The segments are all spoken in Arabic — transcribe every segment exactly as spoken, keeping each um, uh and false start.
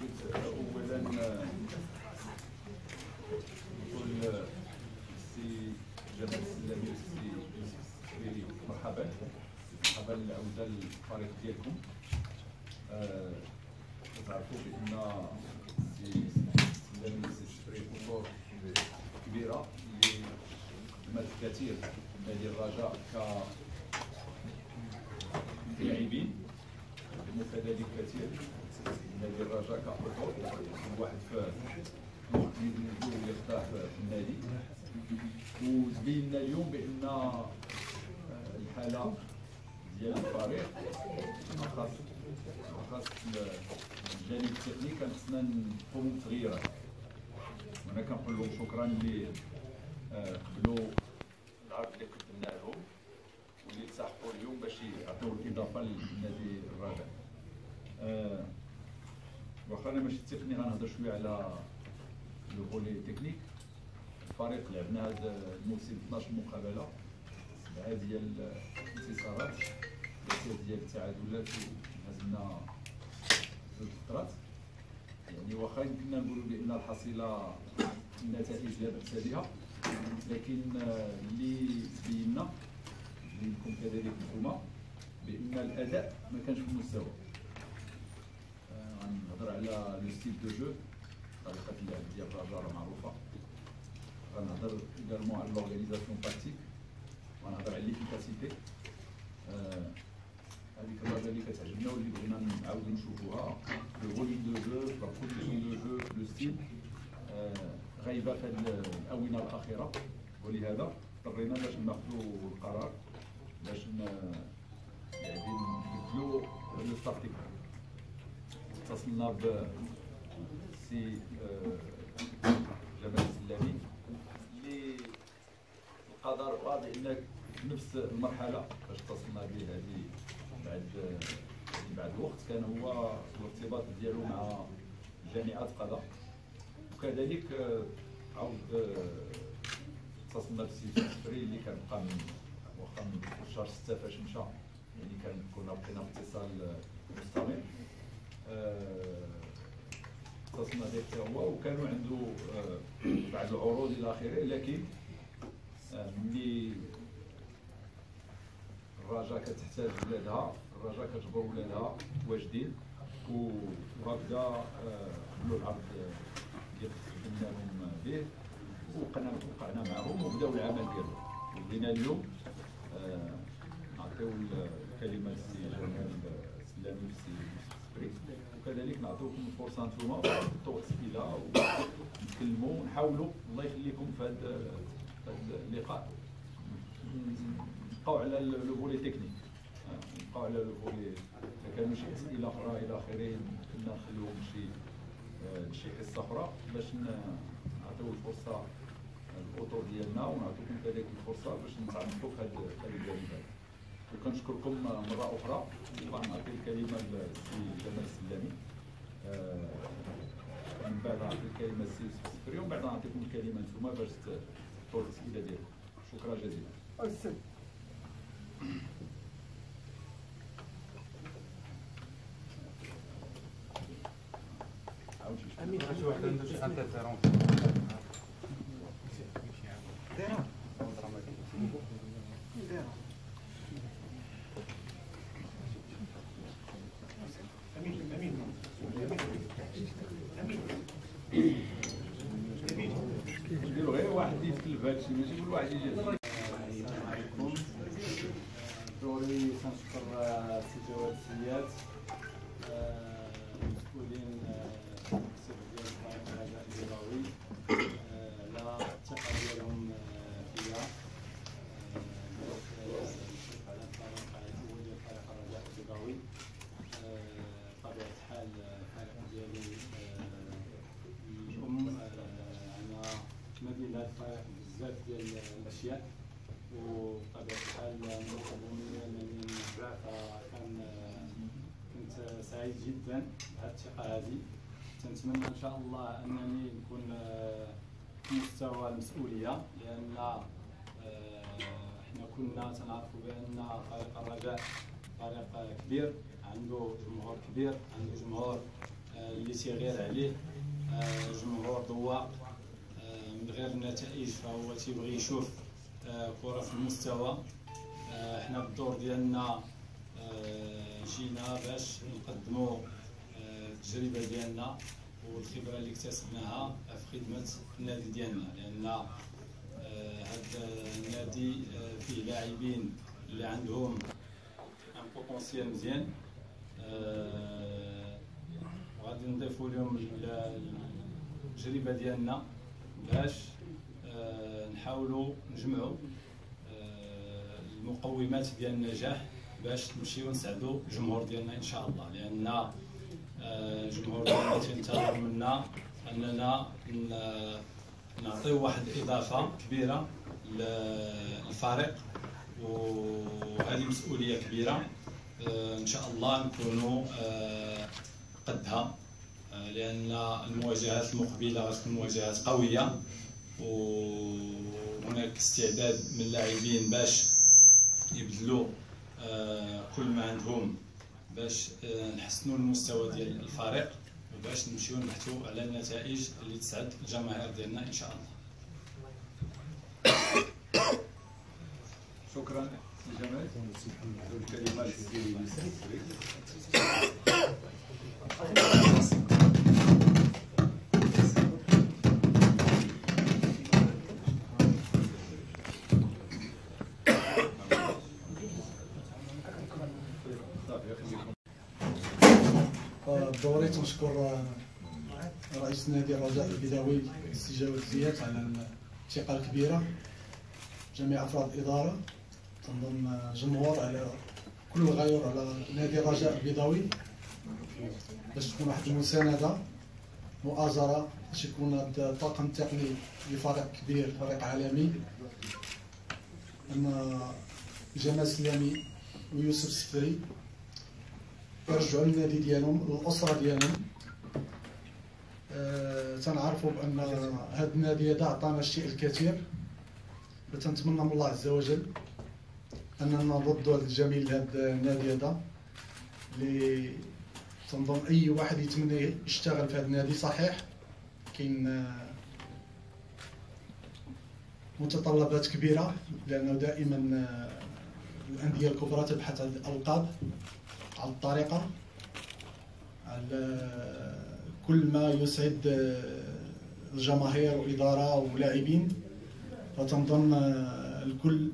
اولا نقول السي جمال السلامي والسي يوسف السفري مرحبا مرحبا للعوده للفريق ديالكم. كتعرفوا بان السي السلامي والسي السفري اطر كبيره اللي خدمات كثير في نادي الرجاء كلاعبين وكذلك كثير نادي الرجاء كأطر واحد في النجوم اللي خداه في النادي. وتبين اليوم بان الحاله ديال الفريق خاص خاص الجانب التقني كان خصنا نقوموا بتغييرات. وانا كنقول لهم شكرا اللي قبلوا العرض اللي قدمنا لهم واللي تسحقوا اليوم باش يعطيو الاضافه لنادي الرجاء. أه واخا انا ماشي تقني غنهضر شويه على لو فولي تكنيك. الفريق لعبنا هذا الموسم اثناش مقابله، سبعه ديال الانتصارات ثلاثه ديال التعادلات وهزمنا جوج خطرات. يعني واخا يمكننا نقولوا بان الحصيله النتائج لا باس بها، لكن اللي بينا بينكم كذلك نتوما بان الاداء ما كانش في المستوى. غنهضر على لو ستيل دو جو، طريقه اللعب ديال الرجاء راه معروفه. غنهضر ايغالمون على لورغانيزاسيون تاكتيك، وغنهضر على ليفيكاسيتي. هذيك الرجاء اللي كتعجبنا واللي بغينا نعاودو نشوفوها، لو فوليوم دو جو، لا برودكسيون دو جو، لو ستيل غايبه في الاونه الاخيره. ولهذا اضطرينا باش ناخذوا القرار باش يعني نبدلوا لو ستارتيك. اتصلنا ب سي جمال السلامي اللي القدر راه بان في نفس المرحله باش اتصلنا به هذه بعد بعد وقت كان هو الارتباط ديالو مع جامعه قضاء. وكذلك عاود اتصلنا بالسي السفري اللي كان بقى من واخا من شهر ستة فاش مشى، يعني كان كنا بقينا في اتصال مستمر. اتصلنا به حتى هو وكانوا عنده بعض العروض الى اخره، لكن ملي الرجاء كتحتاج ولادها، الرجاء كتجبر ولادها واجدين، وهكذا قبلوا العرض اللي قدمنا لهم به وقنا وقعنا معهم وبداو العمل ديالهم. وبغينا اليوم نعطيو الكلمه للسي جمال السلامي والسي السفري، وكذلك نعطيوكم الفرصه نتوما تعطوا اسئله ونتكلموا ونحاولوا الله يخليكم في هذا اللقاء نبقاو على لو فولي تكنيك، نبقاو على لو فولي. اذا كانوا شي اسئله اخرى الى اخره كنا نخليوهم شي شي حصه اخرى باش نعطيو الفرصه للاطر ديالنا ونعطيكم كذلك الفرصه باش نتعمقوا في هذا الجانب هذا. وكنشكركم مره اخرى. ونعطي الكلمه للسي جمال السلامي، ومن بعد نعطي الكلمه للسي يوسف السفري، ومن بعد نعطيكم الكلمه نتوما باش تطرحوا الاسئله ديالكم. شكرا جزيلا. امين شي واحد عنده شي انترفيرونس دايره امين امين امين نديرو غير واحد يتكلف هادشي، ماشي كل واحد يجي. السلام عليكم. دوري كنشكر السي جواد السيات المسؤولين المكتب ديال فريق الرجاء البيضاوي على الثقه ديالهم فيا نشوف على الطريق الاول ديال فريق الرجاء البيضاوي. بطبيعه الحال الفريق ديالي الام، انا مدين لهذا الفريق بزاف ديال الاشياء، وبطبيعه الحال منذ انني نرجع فكان كنت سعيد جدا بهذه الثقه هذه. تنتمنى ان شاء الله انني نكون في مستوى المسؤوليه، لان احنا كنا تنعرفوا بان فريق الرجاء فريق كبير عنده جمهور كبير، عنده جمهور اللي اللي تيغير عليه جمهور ضواق من غير النتائج، فهو تيبغي يشوف كرة في المستوى. حنا بالدور ديالنا جينا باش نقدموا التجربه ديالنا والخبره اللي اكتسبناها في خدمه النادي ديالنا، لان هذا النادي فيه لاعبين اللي عندهم ان بوتونسيال مزيان، وغادي نضيفوا لهم التجربه ديالنا باش نحاولوا نجمعوا المقومات ديال النجاح باش نمشيو نساعدوا الجمهور ديالنا ان شاء الله، لان الجمهور ديالنا تينتظر منا اننا نعطيو واحد الاضافه كبيره للفريق، وهذه مسؤوليه كبيره ان شاء الله نكونوا قدها، لان المواجهات المقبله غتكون مواجهات قويه، وهناك استعداد من اللاعبين باش يبذلوا كل ما عندهم باش نحسنوا المستوى ديال الفريق، وباش نمشيو نبحثوا على النتائج اللي تسعد الجماهير ديالنا ان شاء الله. شكرا سي جمال. الكلمات دوري تنشكر رئيس نادي الرجاء البدوي السي جواد زياد على الثقه الكبيره، جميع افراد الاداره، تنظن جمهور، على كل الغيور على نادي الرجاء البدوي باش تكون واحد المسانده مؤازره، باش يكون هذا الطاقم التقني لفريق كبير، فريق عالمي، ان جمال سلامي ويوسف السفري يرجعوا للنادي ديالهم، للاسره ديالهم. أه تنعرفوا بان هذا النادي هذا عطانا الشيء الكثير، فتنتمنى من الله عز وجل اننا نردوا هذا الجميل لهذا النادي هذا، اللي تنظن اي واحد يتمنى يشتغل في هذا النادي. صحيح كاين متطلبات كبيره، لانه دائما الانديه الكبرى تبحث عن الالقاب على الطريقه، على كل ما يسعد الجماهير واداره ولاعبين. فتنظن الكل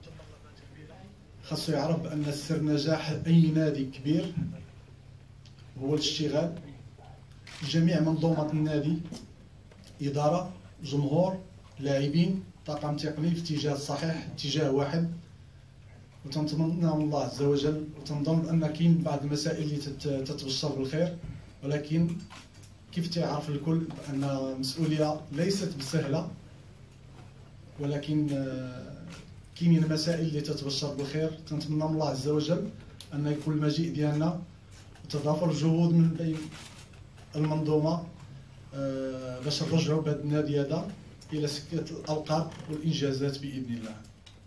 خاصو يعرف بان سر نجاح اي نادي كبير هو الاشتغال. جميع منظومه النادي، اداره، جمهور، لاعبين، طاقم تقني، في اتجاه صحيح، اتجاه واحد. وتنتمنى من الله عز وجل، وتنظن ان كاين بعض المسائل اللي تتبشر بالخير، ولكن كيف تعرف الكل بان المسؤوليه ليست بسهله، ولكن كاينين مسائل اللي تتبشر بالخير. تنتمنى من الله عز وجل ان يكون المجيء ديالنا وتضافر الجهود من بين المنظومه باش نرجعوا بهذا النادي هذا الى سكه الالقاب والانجازات باذن الله.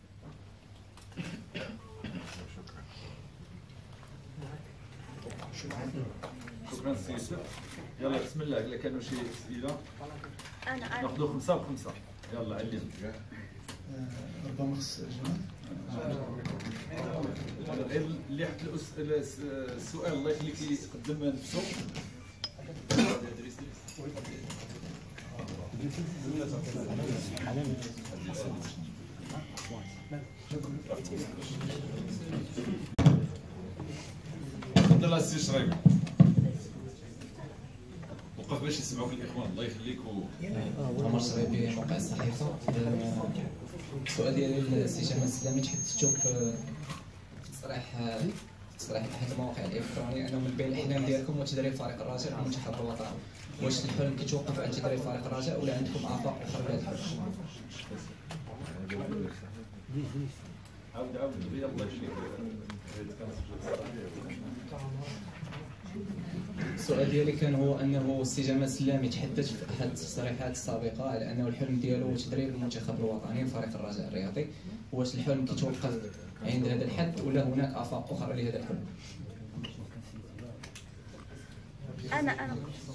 شكرا سي يوسف. يلا بسم الله، الا كانوا شي اسئله انا انا ناخذوا خمسه بخمسه. يلا علم. ربما خص جمال غير اللي حط السؤال الله يخليك يقدم نفسه. تفضل السي شريف، وقف باش يسمعوك الاخوان الله يخليك. عمر شريبي موقع الصحيفه. السؤال ديالي للسي جمال سلامي، تحدثتوا في تصريح تصريح احد المواقع الالكترونيه انه من بين الاحلام ديالكم هو تدريب فريق الرجاء على المنتخب الوطني. واش الحلم كيتوقف عند تدريب فريق الرجاء ولا عندكم افاق اخرى لهذا الحلم؟ عاود عاود الله يخليك. السؤال ديالي كان هو انه السي جمال سلامي تحدث في احد التصريحات السابقه على انه الحلم ديالو هو تدريب المنتخب الوطني فريق الرجاء الرياضي. واش الحلم كيتوقف عند هذا الحد ولا هناك افاق اخرى لهذا الحلم؟ انا انا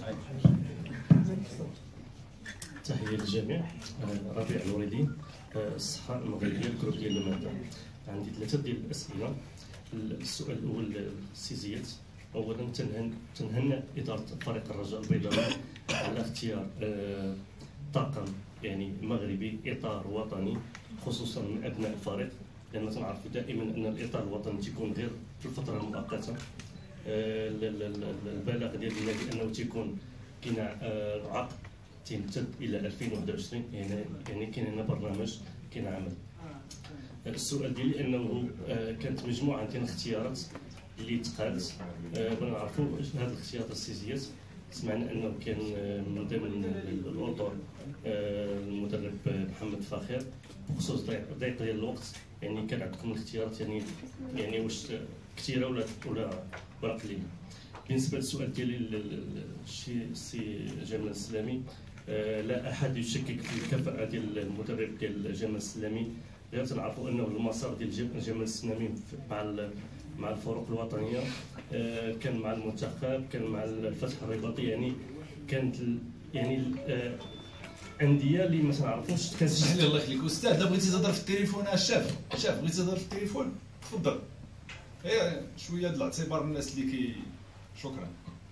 تحية للجميع. آه، ربيع الوردي، آه، الصحة المغربية، الجروب ديال المادة. عندي ثلاثة ديال الأسئلة. السؤال الأول سي زياد، أولا تنهن تنهنئ إدارة فريق الرجاء البيضاوي على اختيار آه، طاقم يعني مغربي، إطار وطني، خصوصا من أبناء الفريق، لأن تنعرفوا دائما أن الإطار الوطني تيكون غير في الفترة المؤقتة. آه، البلاغ ديال النادي أنه تيكون كاين آه، عقد تيمتد الى ألفين وواحد وعشرين، يعني يعني كاين هنا برنامج، كاين عمل. السؤال ديالي انه كانت مجموعه ديال الاختيارات اللي تقالت، بغينا نعرفوا هذه الاختيارات السياسيات. سمعنا انه كان من ضمن الاطر المدرب محمد فاخر بخصوص ضيق ديال الوقت، يعني كان عندكم الاختيارات يعني يعني واش كثيره ولا ولا ولا قليله. بالنسبه للسؤال ديالي السي جمال السلامي، آه لا احد يشكك في الكفاءه ديال المدرب ديال جمال السلامي، غير تنعرفوا انه المسار ديال جمال السلامي مع مع الفرق الوطنيه، آه كان مع المنتخب، كان مع الفتح الرباطي، يعني كانت يعني آه انديه اللي ما تنعرفوش. اسمح لي الله يخليك استاذ، لا بغيتي تهضر في التليفون الشاف شاف بغيتي تهضر في التليفون تفضل. ايه شويه د الاعتبار الناس اللي كي شكرا.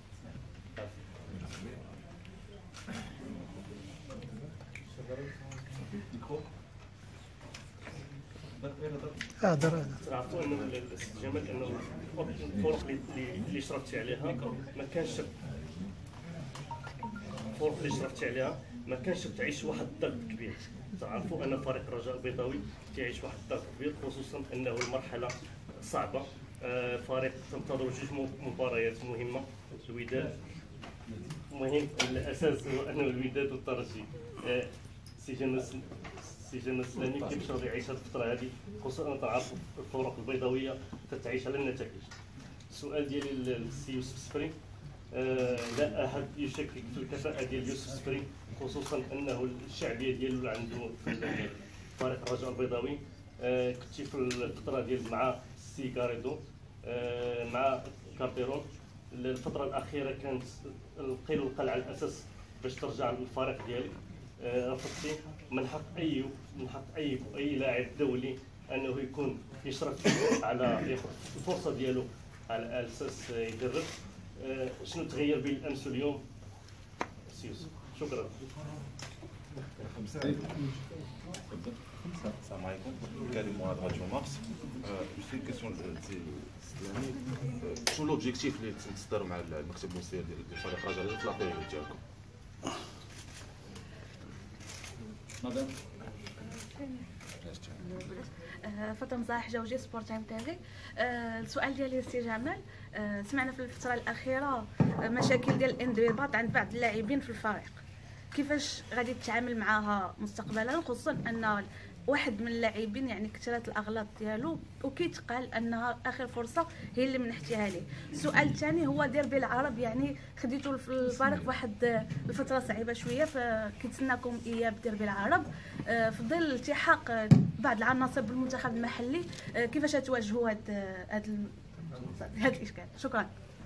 هذا هذا تعرفوا انه جمال انه الفرق اللي اللي شرفتي عليها ما كانش الفرق اللي شرفتي عليها ما كانش تعيش واحد الضغط كبير. تعرفوا ان فريق الرجاء البيضاوي تعيش واحد الضغط كبير، خصوصا انه المرحله صعبه. آه فريق تنتظر جوج مباريات مهمه، الوداد مهم، الاساس هو انه الوداد والترجي. آه سي جمال سي جمال السلامي كيفاش غادي يعيش هذه الفتره هذه، خصوصا تعرفوا الفرق البيضاويه تتعيش على النتائج. السؤال ديالي للسي يوسف السفري، آه لا احد يشكك في الكفاءه ديال يوسف السفري، خصوصا انه الشعبيه ديالو عنده في فريق الرجاء البيضاوي. آه كنتي في الفتره ديال مع سي كاريدو، آه مع كارتيرون. الفتره الاخيره كانت القيل والقال على الاساس باش ترجع للفريق ديالك، آه رفضتي. من حق اي من حق اي اي لاعب دولي انه يكون يشرف على ياخذ الفرصه ديالو على اساس يدرب. آه شنو تغير بين الامس واليوم سي يوسف؟ شكرا. السلام عليكم، كريم مواد راديو مارس. جوست اون كيسيون لسي سلامي، شنو لوبجيكتيف اللي تصدروا مع المكتب المسير ديال فريق الرجاء الاطلاقي ديالكم؟ مدام فاطمه صلاح جوجي سبور تايم تيفي. السؤال ديالي للسي جمال، سمعنا في الفتره الاخيره مشاكل ديال الانضباط عند بعض اللاعبين في الفريق، كيفاش غادي تتعامل معها مستقبلا، خصوصا ان واحد من اللاعبين يعني كثرت الاغلاط ديالو وكيتقال انها اخر فرصه هي اللي منحتيها ليه. السؤال الثاني هو ديربي العرب، يعني خديتو في الفريق واحد الفتره صعيبه شويه، فكيتسناكم اياب ديربي العرب في ظل التحاق بعض العناصر بالمنتخب المحلي. كيفاش تواجهوا هذا هذا هذا الاشكال؟ شكرا.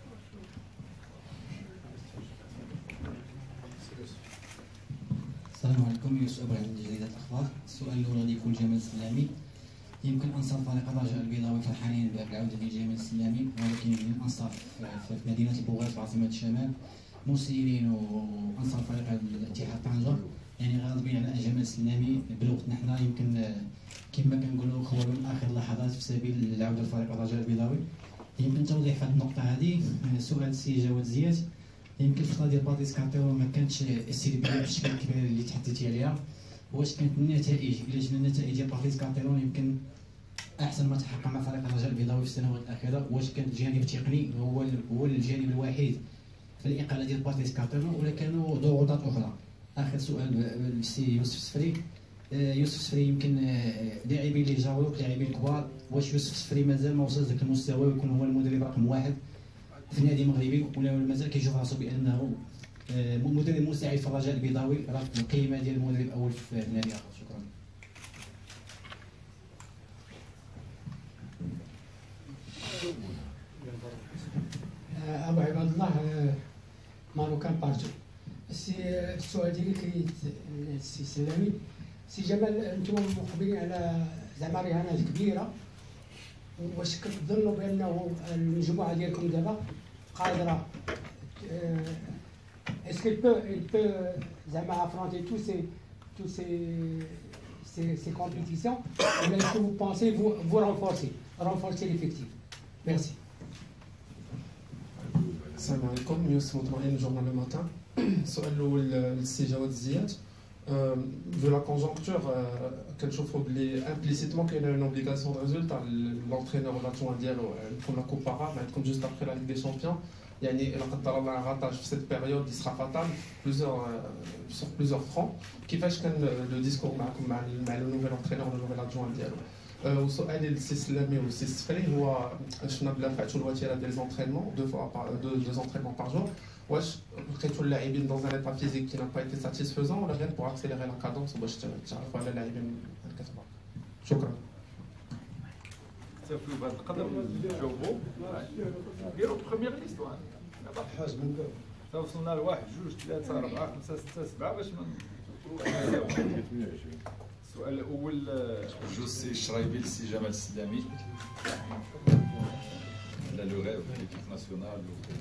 السلام عليكم، يوسف ابراهيم من جريده الاخبار. السؤال الاول غادي يكون جمال السلامي. يمكن انصار فريق الرجاء البيضاوي فرحانين بالعوده ديال جمال السلامي، ولكن يمكن انصار في مدينه البوغاز في عاصمه الشمال مسيرين وانصار فريق الاتحاد طنجه يعني غاضبين على جمال السلامي بوقتنا حنا، يمكن كما كنقولوا خوالوا من اخر اللحظات في سبيل العوده لفريق الرجاء البيضاوي. يمكن توضيح في هذه النقطه هذه. سؤال السي جواد زياد، يمكن الفتره ديال باتيس كارتيرو ما كانتش استريبيه بالشكل الكبير اللي تحدثتي عليها. واش كانت النتائج الا جبنا النتائج ديال باتيس كارتيرو يمكن احسن ما تحقق مع فريق الرجاء البيضاوي في السنوات الاخيره؟ واش كان الجانب التقني هو هو الجانب الوحيد في الاقاله ديال باتيس كارتيرو ولا كانوا ضغوطات اخرى؟ اخر سؤال للسي يوسف السفري. يوسف السفري يمكن لاعبين اللي جاوبوك لاعبين كبار، واش يوسف السفري مازال ما وصلش ذاك المستوى ويكون هو المدرب رقم واحد في نادي مغربي، ولا مازال كيشوف راسو بانه مدرب مساعد في الرجاء البيضاوي راه القيمه ديال المدرب الاول في نادي اخر؟ شكرا. ابو عباد الله، ماروكان بارتو. السي السؤال ديالي كي السي سلامي سي جمال، انتم مقبلين على زعما رهانات كبيره، واش كتظنوا بانه المجموعه ديالكم دابا قادره اسكو بو بو زعما افرونتي تو سي تو سي سي سي كومبيتيسيون، ولا اسكو vous pensez vous vous renforcer renforcer l'effectif. Merci. السلام عليكم، يوسف مطمئن جورنال لو ماتان. السؤال الاول للسي جواد الزيات. Vu la conjoncture, كنشوفوا بلي امبليسيتمون كاينه اون اوبليغاسيون دو ريزولتا لونترينور ولا الادجوان ديالو تكون لا كوبارا ما عندكم جوست ابخي لا ليغ دي شامبيون. يعني الا قدر الله غاطاج في سيت بيريود يسرا فاتال بلوزيور سور بلوزيور فرون. كيفاش كان لو ديسكور معكم مع مع لو نوفيل انترينور ولا نوفيل ادجوان ديالو؟ وسؤالي للسي سلامي والسي السفري هو شفنا بلا فاتوا الوتيره ديال زونترينمون دو فوا دو دو زونترينمون بار جور، واش لقيتوا اللاعبين دون ان ايتا فيزيك كي نا با ايتي ساتيسفيزون ولا غير بوغ اكسيليري لا كادونس باش تعرفوا على اللاعبين الكتبه؟ شكرا. تافلوا بهذا القدر نجاوبوا نديروا بروميير ليست حاج من بعد تا وصلنا لواحد جوج ثلاثه اربعه خمسه سته سبعه باش ما السؤال الاول جوج سي الشرايبي للسي جمال السلامي على لو ريف ليكيب ناسيونال.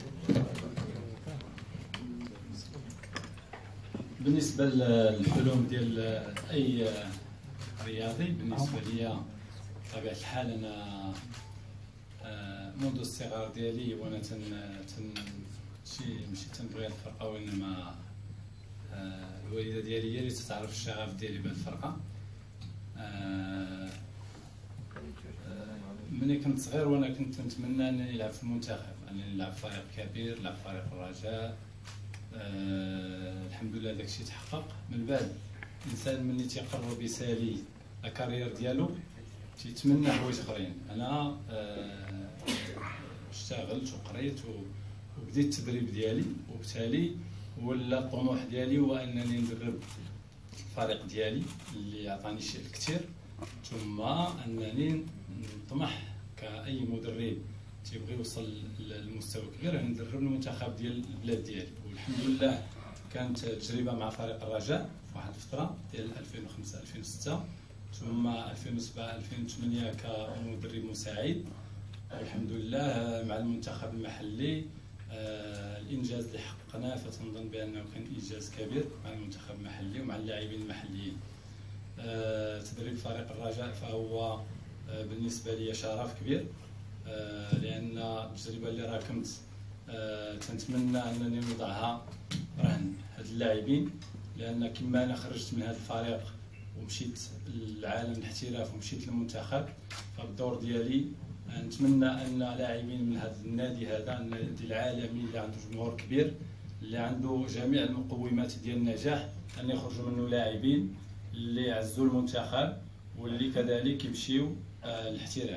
بالنسبه للحلم ديال اي رياضي، بالنسبه ليا بطبيعه الحال انا منذ الصغر ديالي وانا تن تن شي ماشي تنبغي الفرقه، وانما الوالده ديالي هي اللي تتعرف الشغف ديالي بهذه الفرقه. ملي كنت صغير وانا كنت نتمنى انني نلعب في المنتخب، انني نلعب في فريق كبير، نلعب في فريق الرجاء. أه الحمد لله داكشي تحقق. من بعد الانسان ملي تيقرب يسالي لا كارير ديالو تيتمنى حوايج اخرين. انا أه اشتغلت وقريت وبديت التدريب ديالي، وبالتالي ولا الطموح ديالي هو انني ندرب الفريق ديالي اللي عطاني شيء كثير، ثم انني نطمح كاي مدرب تيبغي يوصل للمستوى كبير ان ندرب المنتخب ديال البلاد ديالي. والحمد لله كانت تجربه مع فريق الرجاء في واحد الفتره ديال ألفين وخمسة ألفين وستة، ثم ألفين وسبعة ألفين وثمانية كمدرب مساعد، والحمد لله مع المنتخب المحلي. آه الانجاز اللي حققناه فتنظن بانه كان انجاز كبير مع المنتخب المحلي ومع اللاعبين المحليين. آه تدريب فريق الرجاء فهو آه بالنسبه لي شرف كبير، آه لان التجربه اللي راكمت آه تنتمنى انني نوضعها رهن هاد اللاعبين، لان كما انا خرجت من هذا الفريق ومشيت للعالم الاحتراف ومشيت للمنتخب، فالدور ديالي نتمنى ان لاعبين من هذا النادي هذا النادي العالمي اللي عنده جمهور كبير، اللي عنده جميع المقومات ديال النجاح، ان يخرجوا منه لاعبين اللي يعزوا المنتخب واللي كذلك يمشيو آه الاحتراف.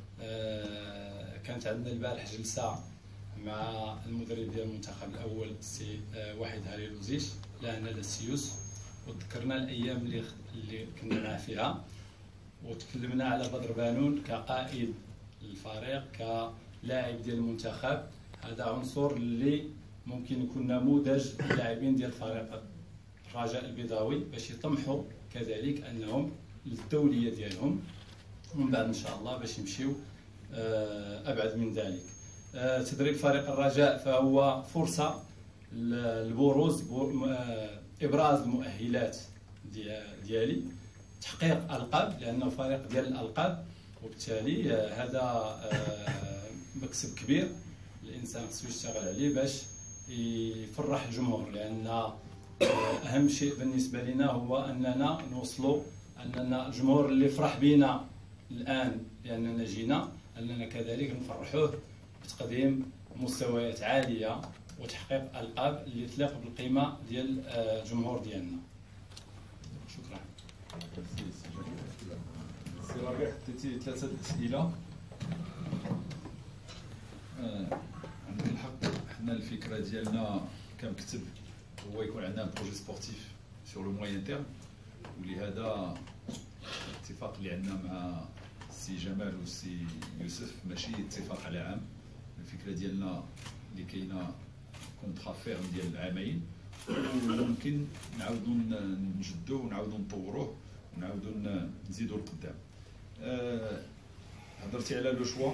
آه كانت عندنا البارح جلسه مع المدرب ديال المنتخب الاول السي آه واحد هاري لوزيش لا هنا السيوس، وذكرنا الايام اللي اللي كنا معاه فيها، وتكلمنا على بدر بانون كقائد الفريق كلاعب ديال المنتخب. هذا عنصر اللي ممكن يكون نموذج للاعبين ديال فريق الرجاء البيضاوي باش يطمحوا كذلك انهم للدوليه ديالهم، ومن بعد ان شاء الله باش يمشيو ابعد من ذلك. تدريب فريق الرجاء فهو فرصه للبروز ابراز المؤهلات ديالي، تحقيق القاب لانه فريق ديال الالقاب، وبالتالي هذا مكسب كبير الانسان خصو يشتغل عليه باش يفرح الجمهور، لان اهم شيء بالنسبه لنا هو اننا نوصلوا اننا الجمهور اللي فرح بينا الان لاننا جينا اننا كذلك نفرحوه بتقديم مستويات عاليه وتحقيق القاب اللي تليق بالقيمه ديال الجمهور ديالنا. شكرا. سي ربيع حطيتي ثلاثه اسئله. عندك الحق، حنا الفكره ديالنا كنكتب هو يكون عندنا بروجي سبورتيف سور لو موين تيرم، ولهذا الاتفاق اللي عندنا مع السي جمال والسي يوسف ماشي اتفاق على عام. الفكره ديالنا اللي كاينه كونترا فيرم ديال عامين، وممكن نعاودو نجدوه ونعاودو نطوروه ونعاودو نزيدو لقدام. أه هضرتي على لو شوا،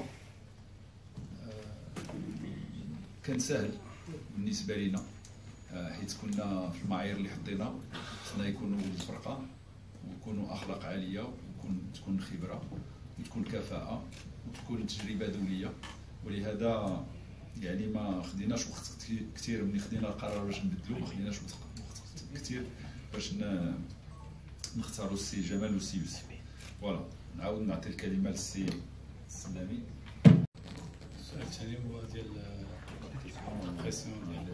أه كان سهل بالنسبه لينا، أه حيت كنا في المعايير اللي حطينا خصنا يكونوا ولد فرقه ويكونوا اخلاق عاليه ويكون تكون خبره وتكون كفاءه وتكون تجربه دوليه، ولهذا يعني ما خديناش وقت كثير ملي خدينا القرار باش نبدلو، ما خديناش وقت كثير باش نختاروا السي جمال والسي يوسف. فوالا نعاود نعطي الكلمه للسي السلامي. السؤال الثاني هو ديال البريسيون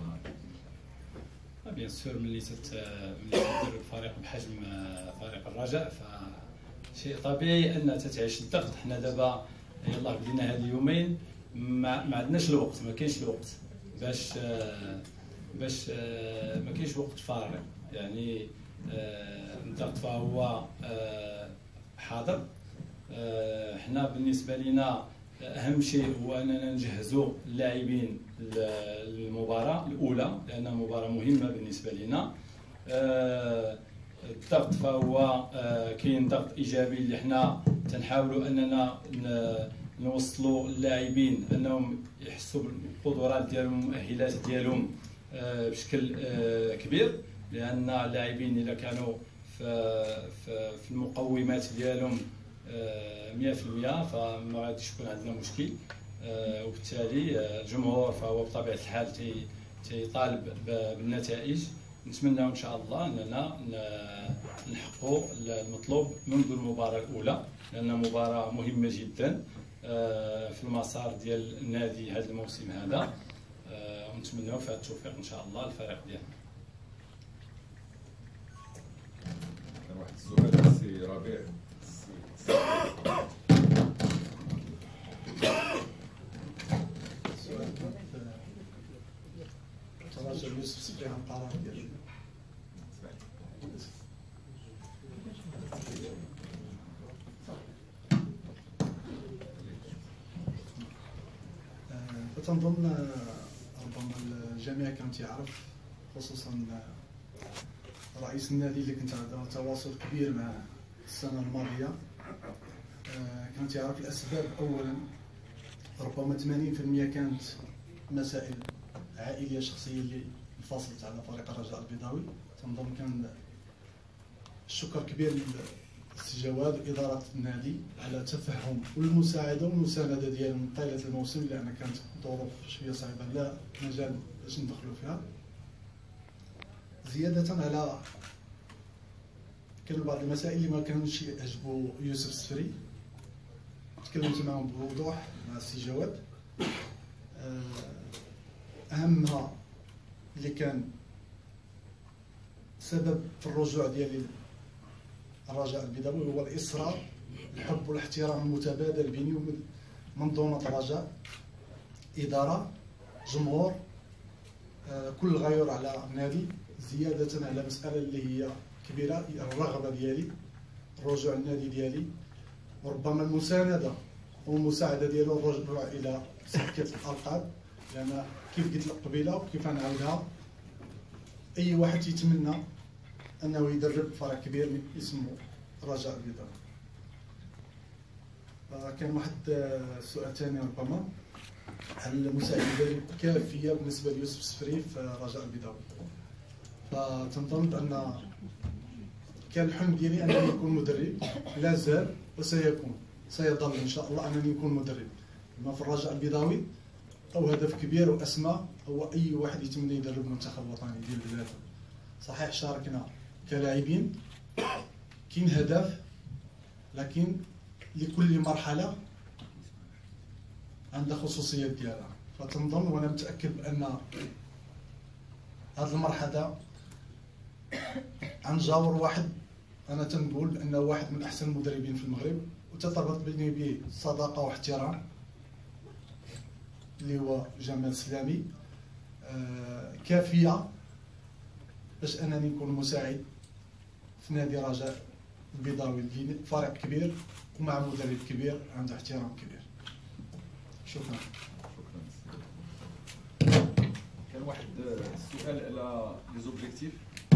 ديال بيان سور ملي تت ملي تدير فريق بحجم فريق الرجاء فشيء طبيعي ان تتعيش الضغط. حنا دابا يلاه بدينا هاد اليومين ما, ما عندناش الوقت، ما كاينش الوقت باش باش ما كاينش وقت فارغ، يعني الضغط فهو حاضر. حنا بالنسبه لنا اهم شيء هو اننا نجهزوا اللاعبين للمباراه الاولى لانها مباراه مهمه بالنسبه لنا. الضغط فهو كاين ضغط ايجابي اللي حنا تنحاولوا اننا نوصلوا اللاعبين انهم يحسوا بالقدرات ديالهم والمؤهلات ديالهم بشكل كبير، لان اللاعبين اذا كانوا في المقومات ديالهم مئة في المئة فما غاديش يكون عندنا مشكل. وبالتالي الجمهور فهو بطبيعه الحال تيطالب بالنتائج. نتمنى ان شاء الله اننا نحققوا المطلوب منذ المباراه الاولى، لانها مباراه مهمه جدا في المسار ديال النادي هذا الموسم هذا، ونتمنوا فيها التوفيق ان شاء الله للفريق ديالنا. كان واحد السؤال السي ربيع. تراجع يوسف سبري عن القرار ديالو. فتنظن ربما الجميع كان تيعرف، خصوصا رئيس النادي اللي كنت عنده تواصل كبير مع السنه الماضيه، كان تيعرف الاسباب. اولا ربما ثمانين بالمئة كانت مسائل عائليه شخصيه اللي انفصلت على فريق الرجاء البيضاوي. تنظن كان الشكر كبير للسي جواد واداره النادي على تفهم والمساعده والمسانده ديالهم طيله الموسم، لان كانت ظروف شويه صعيبه لا مجال باش ندخلوا فيها. زياده على كانوا بعض المسائل اللي ما كانوش يعجبوا يوسف السفري، تكلمت معهم بوضوح مع السي جواد. اهمها اللي كان سبب في الرجوع ديالي الرجاء البيضاوي هو الاصرار، الحب والاحترام المتبادل بيني وبين منظومه الرجاء، اداره، جمهور، كل غيور على النادي. زياده على مساله اللي هي كبيره، الرغبه ديالي الرجوع للنادي ديالي، وربما المسانده والمساعده ديالو الرجوع الى سكه الالقاب، لان كيف قلت لك قبيله وكيف نعاودها، اي واحد يتمنى انه يدرب فريق كبير اسمه الرجاء البيضاوي. كان واحد السؤال ثاني ربما، هل المساعده كافيه بالنسبه ليوسف السفري في الرجاء البيضاوي؟ فتنظن بان كان الحلم ديالي انني نكون مدرب، لا زال وسيكون سيظل ان شاء الله انني نكون مدرب. اما في الرجاء البيضاوي او هدف كبير واسمى هو اي واحد يتمنى يدرب المنتخب الوطني ديال بلاده. صحيح شاركنا كلاعبين، كاين هدف، لكن لكل مرحله عندها خصوصيات ديالها. فتنظن وانا متاكد بان هذه المرحله غنجاور واحد انا تنقول بانه واحد من احسن المدربين في المغرب، وتتربط بيني به صداقه واحترام، اللي هو جمال سلامي، آه كافيه باش انني نكون مساعد في نادي رجاء البيضاوي، فريق كبير ومع مدرب كبير عنده احترام كبير. شكرا. شكرا. كان واحد السؤال على لي زوبجيكتيف.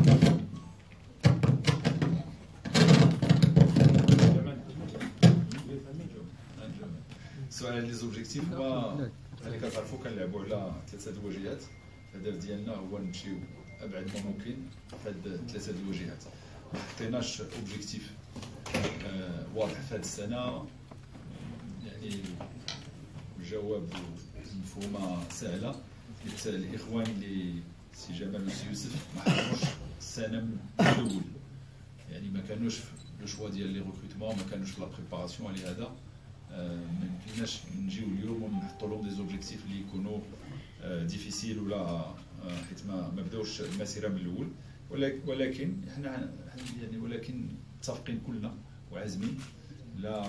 السؤال على لي زوبجيكتيف هو اللي كتعرفوا كنلعبوا على ثلاثه الوجهات. الهدف ديالنا هو نمشيو ابعد ما ممكن في هاد ثلاثه الوجهات. ما حطيناش اوبجيكتيف آه واضح في هذه السنه، يعني الجواب مفهومه سهله. الاخوان اللي سي جمال وسي يوسف ما حضروش السنه من الاول، يعني ما كانوش في لو شوا ديال لي ريكروتمون، ما كانوش في لا بريباراسيون. لهذا آه ما يمكنناش نجيو اليوم ونحطوا لهم دي زوبجيكتيف اللي يكونوا آه ديفيسيل ولا آه حيت ما ما بداوش المسيره من الاول. ولكن حنا يعني ولكن متفقين كلنا وعازمين لا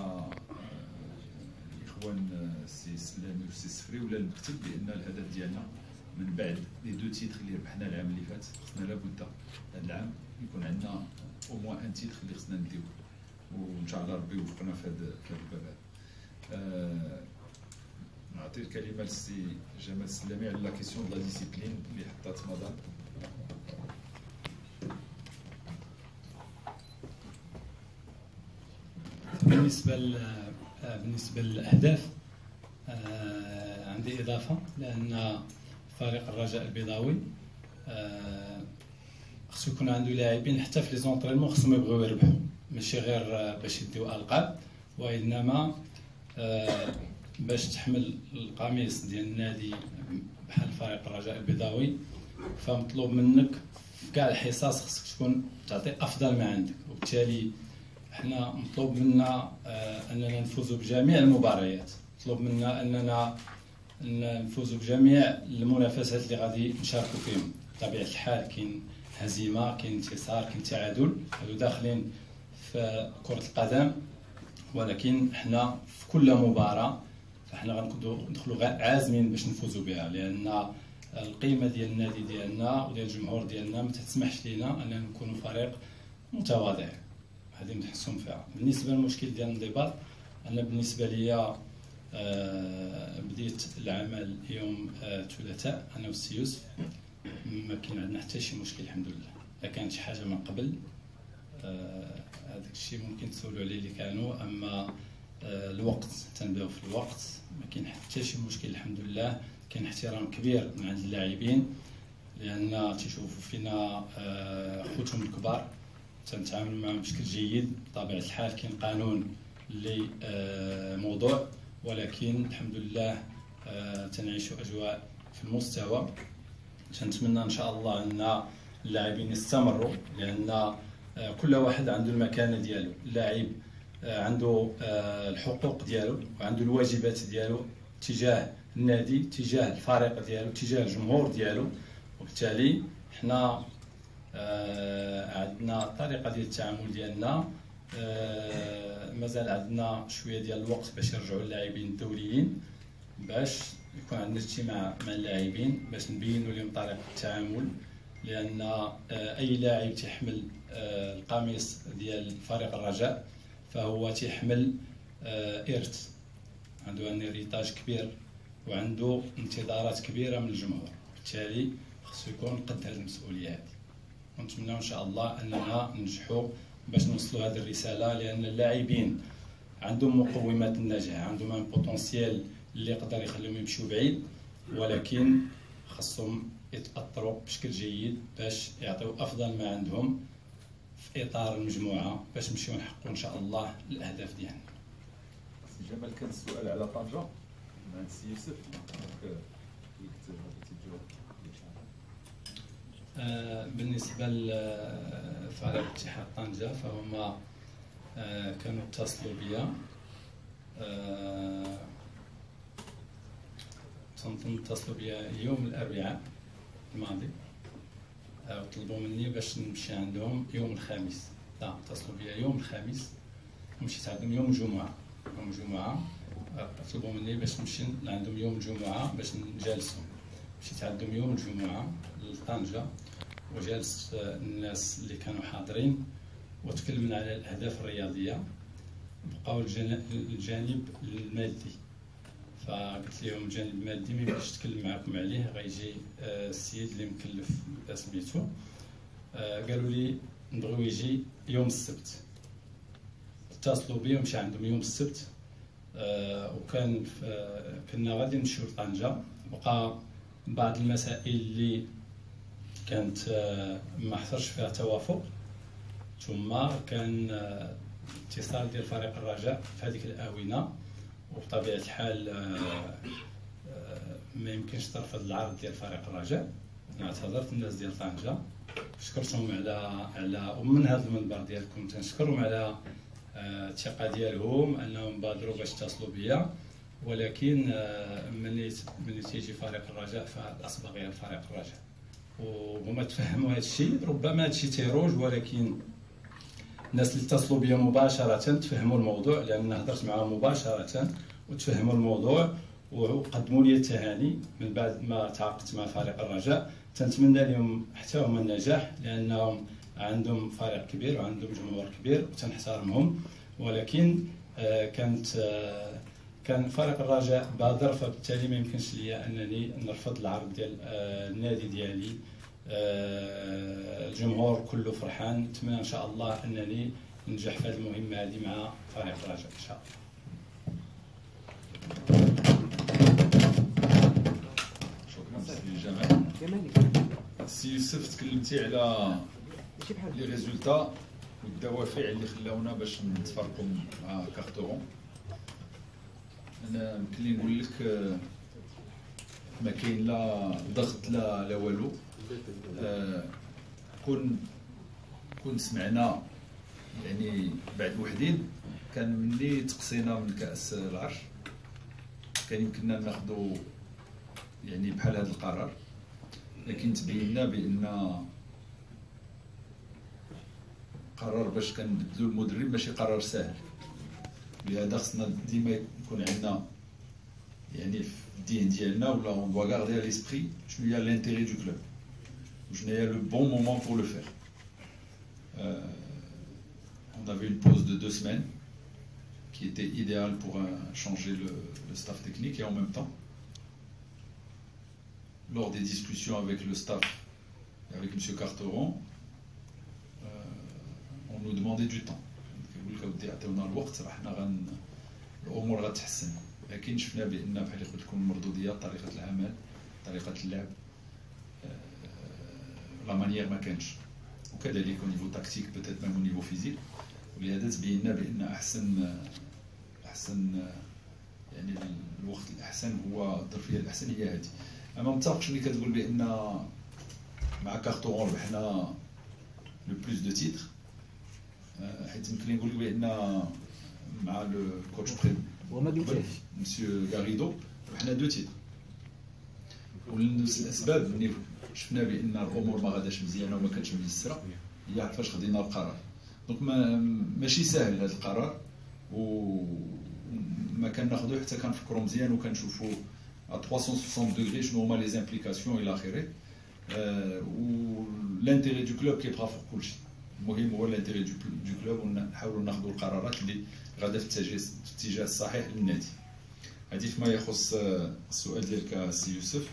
الاخوان السي سلامي والسي السفري ولا المكتب بان الهدف ديالنا من بعد لي دو تيتر اللي ربحنا العام اللي فات خصنا لابد هذا العام يكون عندنا او موان ان تيتر اللي خصنا نديوه، وان شاء الله ربي يوفقنا في هذا الباب هذا. أه نعطي الكلمه للسي جمال السلامي على لا كيسيون دو لا ديسيبلين اللي حطات مدام. بالنسبه بالنسبه للاهداف عندي اضافه، لان فريق الرجاء البيضاوي خصو يكون عنده لاعبين حتى في لي زونطرينمون خصهم يبغيو يربحوا، ماشي غير باش يديو القاب، وانما باش تحمل القميص ديال النادي بحال فريق الرجاء البيضاوي فمطلوب منك في كاع الحصص خصك تكون تعطي افضل ما عندك. وبالتالي حنا مطلوب منا اننا نفوزوا بجميع المباريات، مطلوب منا اننا نفوزوا بجميع المنافسات اللي غادي نشاركوا فيهم. بطبيعه الحال كاين هزيمه، كاين انتصار، كاين تعادل، هادو داخلين في كره القدم، ولكن حنا في كل مباراه فحنا غندخلوا عازمين باش نفوزوا بها، لان القيمه ديال النادي ديالنا وديال الجمهور ديالنا ما تسمحش لينا اننا نكونوا فريق متواضع. هذه متحسن فيها. بالنسبه للمشكل ديال الانضباط، انا بالنسبه لي آه بديت العمل يوم الثلاثاء آه انا والسي يوسف، ما كاين عندنا حتى شي مشكل الحمد لله. الا كانت شي حاجه من قبل هذاك آه الشيء ممكن تسولوا عليه اللي كانوا، اما آه الوقت تنبداو في الوقت، ما كاين حتى شي مشكل الحمد لله. كاين احترام كبير من عند اللاعبين لان تيشوفوا فينا آه خوتهم الكبار، تنتعامل معهم بشكل جيد. بطبيعه الحال كاين قانون اللي آه موضوع، ولكن الحمد لله آه تنعيشوا اجواء في المستوى. تنتمنى ان شاء الله ان اللاعبين يستمروا، لان آه كل واحد عنده المكانه ديالو. اللاعب آه عنده آه الحقوق ديالو وعنده الواجبات ديالو تجاه النادي، تجاه الفريق ديالو، تجاه الجمهور ديالو. وبالتالي حنا آه عندنا الطريقه ديال التعامل ديالنا. آه مازال عندنا شويه ديال الوقت باش يرجعوا اللاعبين الدوليين، باش يكون عندنا اجتماع مع اللاعبين باش نبينوا لهم طريقه التعامل، لان آه اي لاعب تيحمل آه القميص ديال فريق الرجاء فهو تيحمل آه ارث، عنده ان ريتاج كبير وعنده انتظارات كبيره من الجمهور. بالتالي خصو يكون قد هذه المسؤوليه هذه، ونتمنى ان شاء الله اننا ننجحوا باش نوصلوا هذه الرساله، لان اللاعبين عندهم مقومات النجاح، عندهم ان بوتونسيال اللي يقدر يخليهم يمشيو بعيد، ولكن خصهم يتاثروا بشكل جيد باش يعطيو افضل ما عندهم في اطار المجموعه باش نمشيو نحققوا ان شاء الله الاهداف ديالنا. سي جمال كان السؤال على طنجه مع السي يوسف. آه بالنسبه لفريق اتحاد طنجه فهم آه كانوا اتصلوا بيا آه اتصلوا بيا يوم الاربعاء الماضي آه وطلبوا مني باش نمشي عندهم يوم الخميس. لا اتصلوا بيا يوم الخميس ومشيت عندهم يوم الجمعه. يوم الجمعه آه طلبوا مني باش نمشي عندهم يوم الجمعه باش نجالسهم. مشيت عندهم يوم الجمعه لطنجه وجالس الناس اللي كانوا حاضرين وتكلمنا على الاهداف الرياضيه. بقاو الجانب المادي، فقلت لهم الجانب المادي ما يمكنش نتكلم معكم عليه، غيجي السيد اللي مكلف سميتو. قالوا لي نبغيو يجي يوم السبت، اتصلوا بي ومشى عندهم يوم السبت. وكان كنا غادي نمشيو لطنجة، بقى بعض المسائل اللي كانت ما حصلش فيها توافق، ثم كان اتصال ديال فريق الرجاء في هذيك الآونة، وبطبيعة الحال ما يمكنش ترفض العرض ديال فريق الرجاء. انا اعتذرت الناس ديال طنجة، شكرتهم على على ومن هذا المنبر ديالكم تنشكرهم على الثقة ديالهم انهم بادروا باش اتصلوا بيا، ولكن ملي ملي تيجي فريق الرجاء فالاسبق هي فريق الرجاء، وهما تفهموا هذا الشيء. ربما هذا الشيء تيروج، ولكن الناس اللي اتصلوا بيا مباشرة تفهموا الموضوع، لأن هضرت معهم مباشرة وتفهموا الموضوع وقدموا لي التهاني من بعد ما تعاقدت مع فريق الرجاء. تنتمنى لهم حتى هما النجاح، لأنهم عندهم فريق كبير وعندهم جمهور كبير وتنحترمهم، ولكن كانت كان فريق الرجاء بادر، فبالتالي ما يمكنش ليا أنني نرفض العرض ديال النادي ديالي. الجمهور كله فرحان، نتمنى ان شاء الله انني ننجح في هذه المهمه هذه مع فريق الرجاء ان شاء الله. شكرا سي جمال. سي يوسف تكلمتي على لي ريزولتا والدوافع اللي خلاونا باش نتفرقوا مع كارتورون. انا يمكن لي نقول لك ما كاين لا ضغط لا لا والو. آه كون كون سمعنا يعني بعد وحدين، كان ملي تقصينا من كأس العرش كان يمكننا ناخذوا يعني بحال هذا القرار، لكن تبينا بان قرار باش كنبدلوا المدرب ماشي قرار سهل. لهذا خصنا ديما يكون عندنا يعني في الدين ديالنا ولا اون دوا غاردي ليسبري شنو هي لانتيري دو كلوب، je n'ai le bon moment pour le faire. Euh, on avait une pause de deux semaines qui était idéale pour euh, changer le, le staff technique, et en même temps, lors des discussions avec le staff et avec M. Carteron, euh, on nous demandait du temps. الامور غتحسن، لكن شفنا بان بحال قلت لكم المردوديه، طريقه العمل، طريقه اللعب، لا مانيير ما كانش، وكذلك au niveau tactique peut-être même au niveau physique. ولهذا تبينا بان احسن احسن يعني الوقت الاحسن هو الظرفيه الاحسن هي هذه. اما متفقش ملي كتقول بان مع كارتورون ربحنا لو بلوس دو تيتر، حيت يمكن نقول لك بان مع لو كوتش بري مسيو غاريدو ربحنا دو تيتر، ولنفس الاسباب. ملي شفنا بان الامور ما غاداش مزيانه وما كانتش ميسره، هي عاد فاش خدينا القرار. دونك ما ماشي ساهل هذا القرار، وما كناخذوه حتى كنفكروا مزيان وكنشوفوا ا ثلاثمية وستين دوغري شنو هما لي زامبليكاسيون الى اخره. و لانتيري دو كلوب كيبقى فوق كلشي، المهم هو لانتيري دو كلوب، ونحاولوا ناخذوا القرارات اللي غادا في الاتجاه الصحيح للنادي. هذه فيما يخص السؤال ديالك سي يوسف.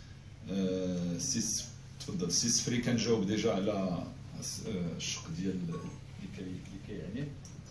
سي تفضل سي سفري كنجاوب ديجا على الشق ديال اللي كي اللي كيعني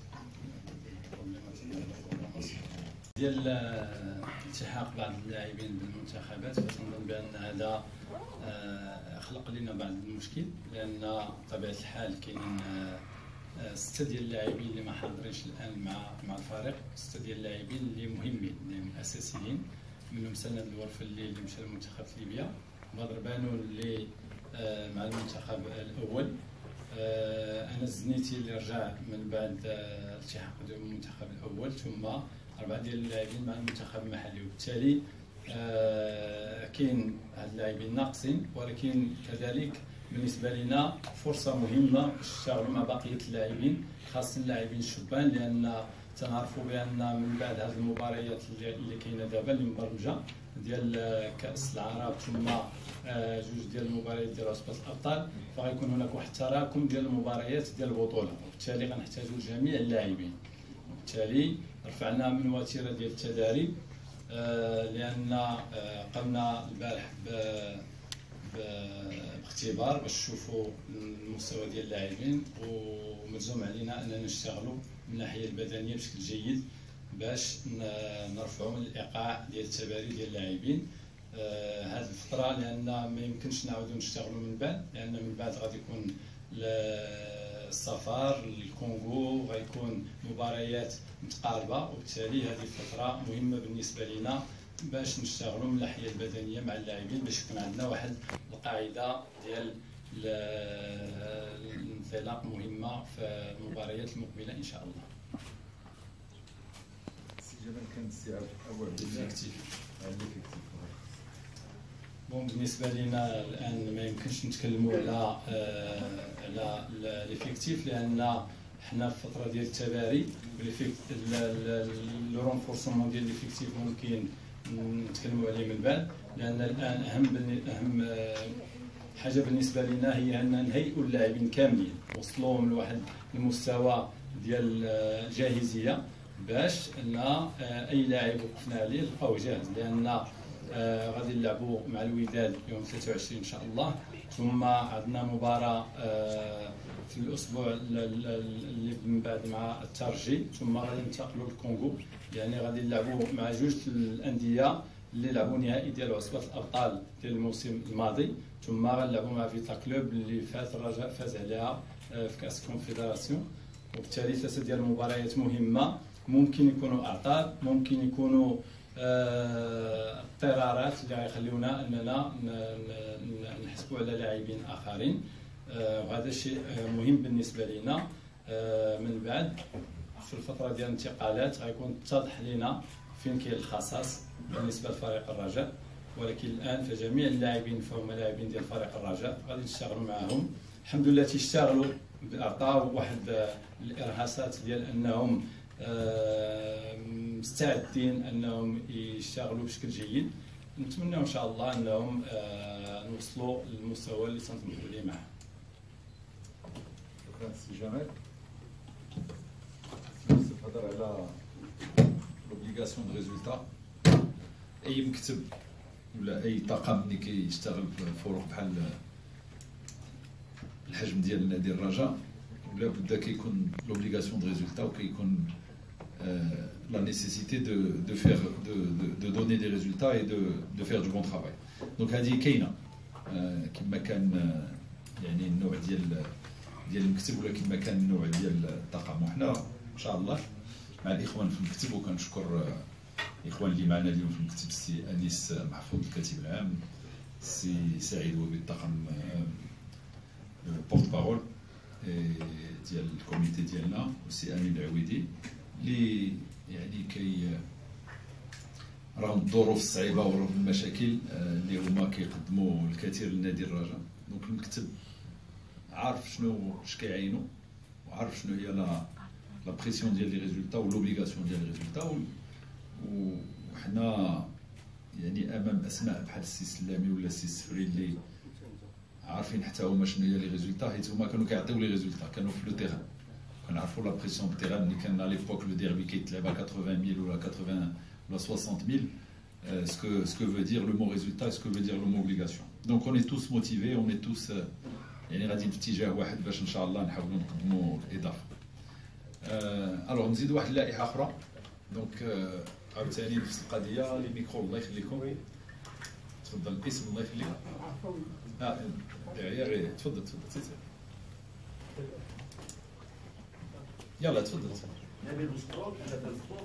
ديال التحاق بعض اللاعبين بالمنتخبات. فتنظن بان هذا خلق لنا بعض المشكل، لان طبيعه الحال كاينين سته ديال اللاعبين اللي ما حاضرينش الان مع مع الفريق، سته ديال اللاعبين اللي مهمين اللي اساسيين، منهم سند الورفلي اللي مشى لمنتخب ليبيا، بدر بانو اللي مع المنتخب الاول، انا الزنيتي اللي رجع من بعد التحاق ديال المنتخب الاول، ثم اربعه ديال اللاعبين مع المنتخب المحلي. وبالتالي كاين هاد اللاعبين ناقصين، ولكن كذلك بالنسبه لنا فرصه مهمه باش نشتغلوا مع بقيه اللاعبين، خاصه اللاعبين الشبان، لان تنعرفوا بان من بعد هذه المباريات اللي كاينه دابا اللي مبرمجه ديال كاس العرب، ثم جوج ديال المباريات ديال عصبه الابطال، فغيكون هناك واحد التراكم ديال المباريات ديال البطوله، وبالتالي غنحتاجوا جميع اللاعبين. وبالتالي رفعنا من وتيره ديال التداريب لان قمنا البارح باختبار باش نشوفوا المستوى ديال اللاعبين، وملزوم علينا اننا نشتغلوا من الناحيه البدنيه بشكل جيد باش نرفعوا من الايقاع ديال التباري ديال اللاعبين هذه الفتره، لان ما يمكنش نعاودوا نشتغلوا من بعد، لان من بعد غادي يكون السفر للكونغو، غيكون مباريات متقاربه، وبالتالي هذه الفتره مهمه بالنسبه لنا باش نشتغلوا من الناحيه البدنيه مع اللاعبين باش يكون عندنا واحد القاعده ديال الانطلاق مهمه في المباريات المقبله ان شاء الله. سي جمال كان السي اول ليفيكتيف بون بالنسبه لنا الان ما يمكنش نتكلموا على على ليفيكتيف، لان حنا في الفتره ديال التباري لو رونفورسمون ديال ليفيكتيف ممكن نتكلموا عليه من بعد، لان الان اهم اهم حاجه بالنسبه لنا هي ان نهيئوا اللاعبين كاملين وصلوهم لواحد المستوى ديال الجاهزيه باش ان اي لاعب وقفنا عليه نلقاوه جاهز، لان آه غادي نلعبوا مع الوداد يوم ثلاثة وعشرين ان شاء الله، ثم عندنا مباراه آه في الاسبوع اللي من بعد مع الترجي، ثم غادي ننتقلوا للكونغو، يعني غادي نلعبوا مع جوج الانديه اللي لعبوا نهائي ديال عصبه الابطال ديال الموسم الماضي، ثم غنلعبوا مع فيتا كلوب اللي فاز الرجاء فاز عليها آه في كاس الكونفدراسيون، وبالتالي ثلاثه ديال المباريات مهمه، ممكن يكونوا اعطال، ممكن يكونوا اضطرارات آه اللي غيخليونا اننا نحسبوا على لاعبين اخرين، آه وهذا شيء مهم بالنسبه لنا. آه من بعد في الفتره ديال الانتقالات غيكون اتضح لنا فين كاين الخصاص بالنسبه لفريق الرجاء، ولكن الان فجميع اللاعبين فهم لاعبين ديال فريق الرجاء غادي نشتغلوا معهم، الحمد لله تيشتغلوا، عطاو واحد الارهاصات ديال انهم آه مستعدين انهم يشتغلوا بشكل جيد، نتمنى ان شاء الله انهم آه نوصلوا للمستوى اللي تنطمحوا ليه معه. شكرا سي جمال. تهضر على لوبليغاسيون دو ريزولتا، اي مكتب ولا اي طاقم اللي كيشتغل في فروق بحال الحجم ديال نادي الرجاء ولا بدا كيكون لوبليغاسيون دو ريزولتا وكيكون Euh, la nécessité de, de faire de, de, de donner des résultats et de, de faire du bon travail. Donc هذه كاينه كما كان يعني النوع ديال ديال المكتب ولا كما كان النوع ديال الطاقم، وحنا ان شاء الله مع الاخوان في المكتب، وكنشكر الاخوان اللي معنا اليوم في المكتب، السي انيس محفوظ الكاتب العام، السي سعيد وبي الطاقم بورت بارول ديال الكوميتي ديالنا، والسي امين العويدي اللي يعني كي رغم الظروف الصعيبه ورغم المشاكل اللي هما كيقدموا الكثير لنادي الرجاء. دونك المكتب عارف شنو اش كيعينوا، وعارف شنو هي لا لا بريسيون ديال لي ريزولتا ولوبليغاسيون ديال لي ريزولتا، وحنا يعني امام اسماء بحال السي سلامي ولا السي السفري اللي عارفين حتى هما شنو هي لي ريزولتا، حيت هما كانوا كيعطيو لي ريزولتا، كانوا في لو تيران، كنعرفوا لا بريسيون بالتيران اللي كان على ليبوك لو ديربي كيتلعب على ثمانين ألف ولا ثمانين ولا ستين ألف، euh, ce que ce que veut dire le mot résultat, ce que veut dire le mot obligation. Donc on est tous motivés, on est tous يعني غاديين في اتجاه واحد باش ان شاء الله نحاولوا نقدموا الاضافه. الوغ نزيد واحد اللائحه اخرى، دونك عاوتاني نفس القضيه، لي ميكرو الله يخليكم، تفضل الاسم الله يخليك. اه يا غير تفضل تفضل يلا تفضل. نبيل بشكرون انا بالسبور.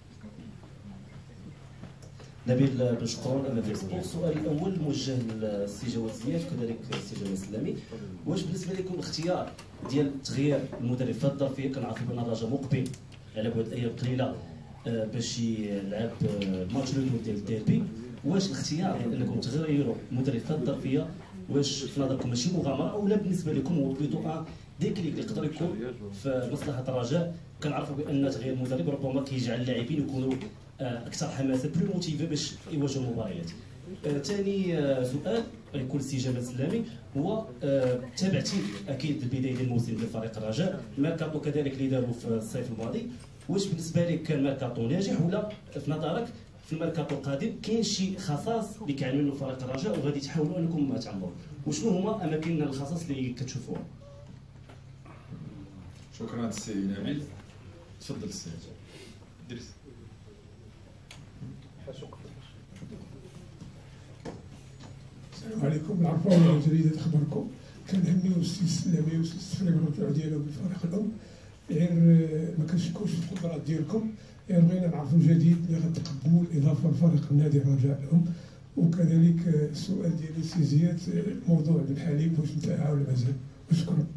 نبيل بشكرون انا بالسبور. السؤال الاول موجه للسي جواد زياد وكذلك السي جمال السلامي، واش بالنسبه لكم الاختيار ديال تغيير المدرب في الظرفيه؟ كنعرفوا بان الرجاء مقبل على بعد ايام قليله باش يلعب ماتش لو ديال الديربي، واش الاختيار ديال انكم تغيروا المدرب في الظرفيه واش في نظركم ماشي مغامره، او لا بالنسبه لكم هو بلوتو ديكليك اللي يقدر يكون في مصلحه الرجاء؟ كنعرفوا بان تغيير المدرب ربما كيجعل اللاعبين يكونوا اكثر حماسه بلو موتيفي باش يواجهوا المباريات. ثاني سؤال يكون السي جمال السلامي، هو تابعتي اكيد البدايه ديال الموسم ديال فريق الرجاء، ميركاتو كذلك اللي داروا في الصيف الماضي، واش بالنسبه لك كان ميركاتو ناجح، ولا في نظرك في الميركاتو القادم كاين شي خصائص اللي كيعنيو له فريق الرجاء وغادي تحاولوا انكم تعمروا، وشنو هما اماكن الخصائص اللي كتشوفوها؟ شكرا السي نبيل. تفضل السي دريس. السلام عليكم. نعرفوا جريدة أخباركم كنهنيو السي السلامي والسي السفري بالرجوع ديالو بالفريق الأم، غير ما كنشكوش في القدرات ديالكم، غير بغينا نعرفوا جديد اللي غتقدموا الإضافة لفريق النادي الرجاء الأم. وكذلك السؤال ديالي سي زياد، موضوع بن حليم واش انتهى ولا مازال؟ وشكرا.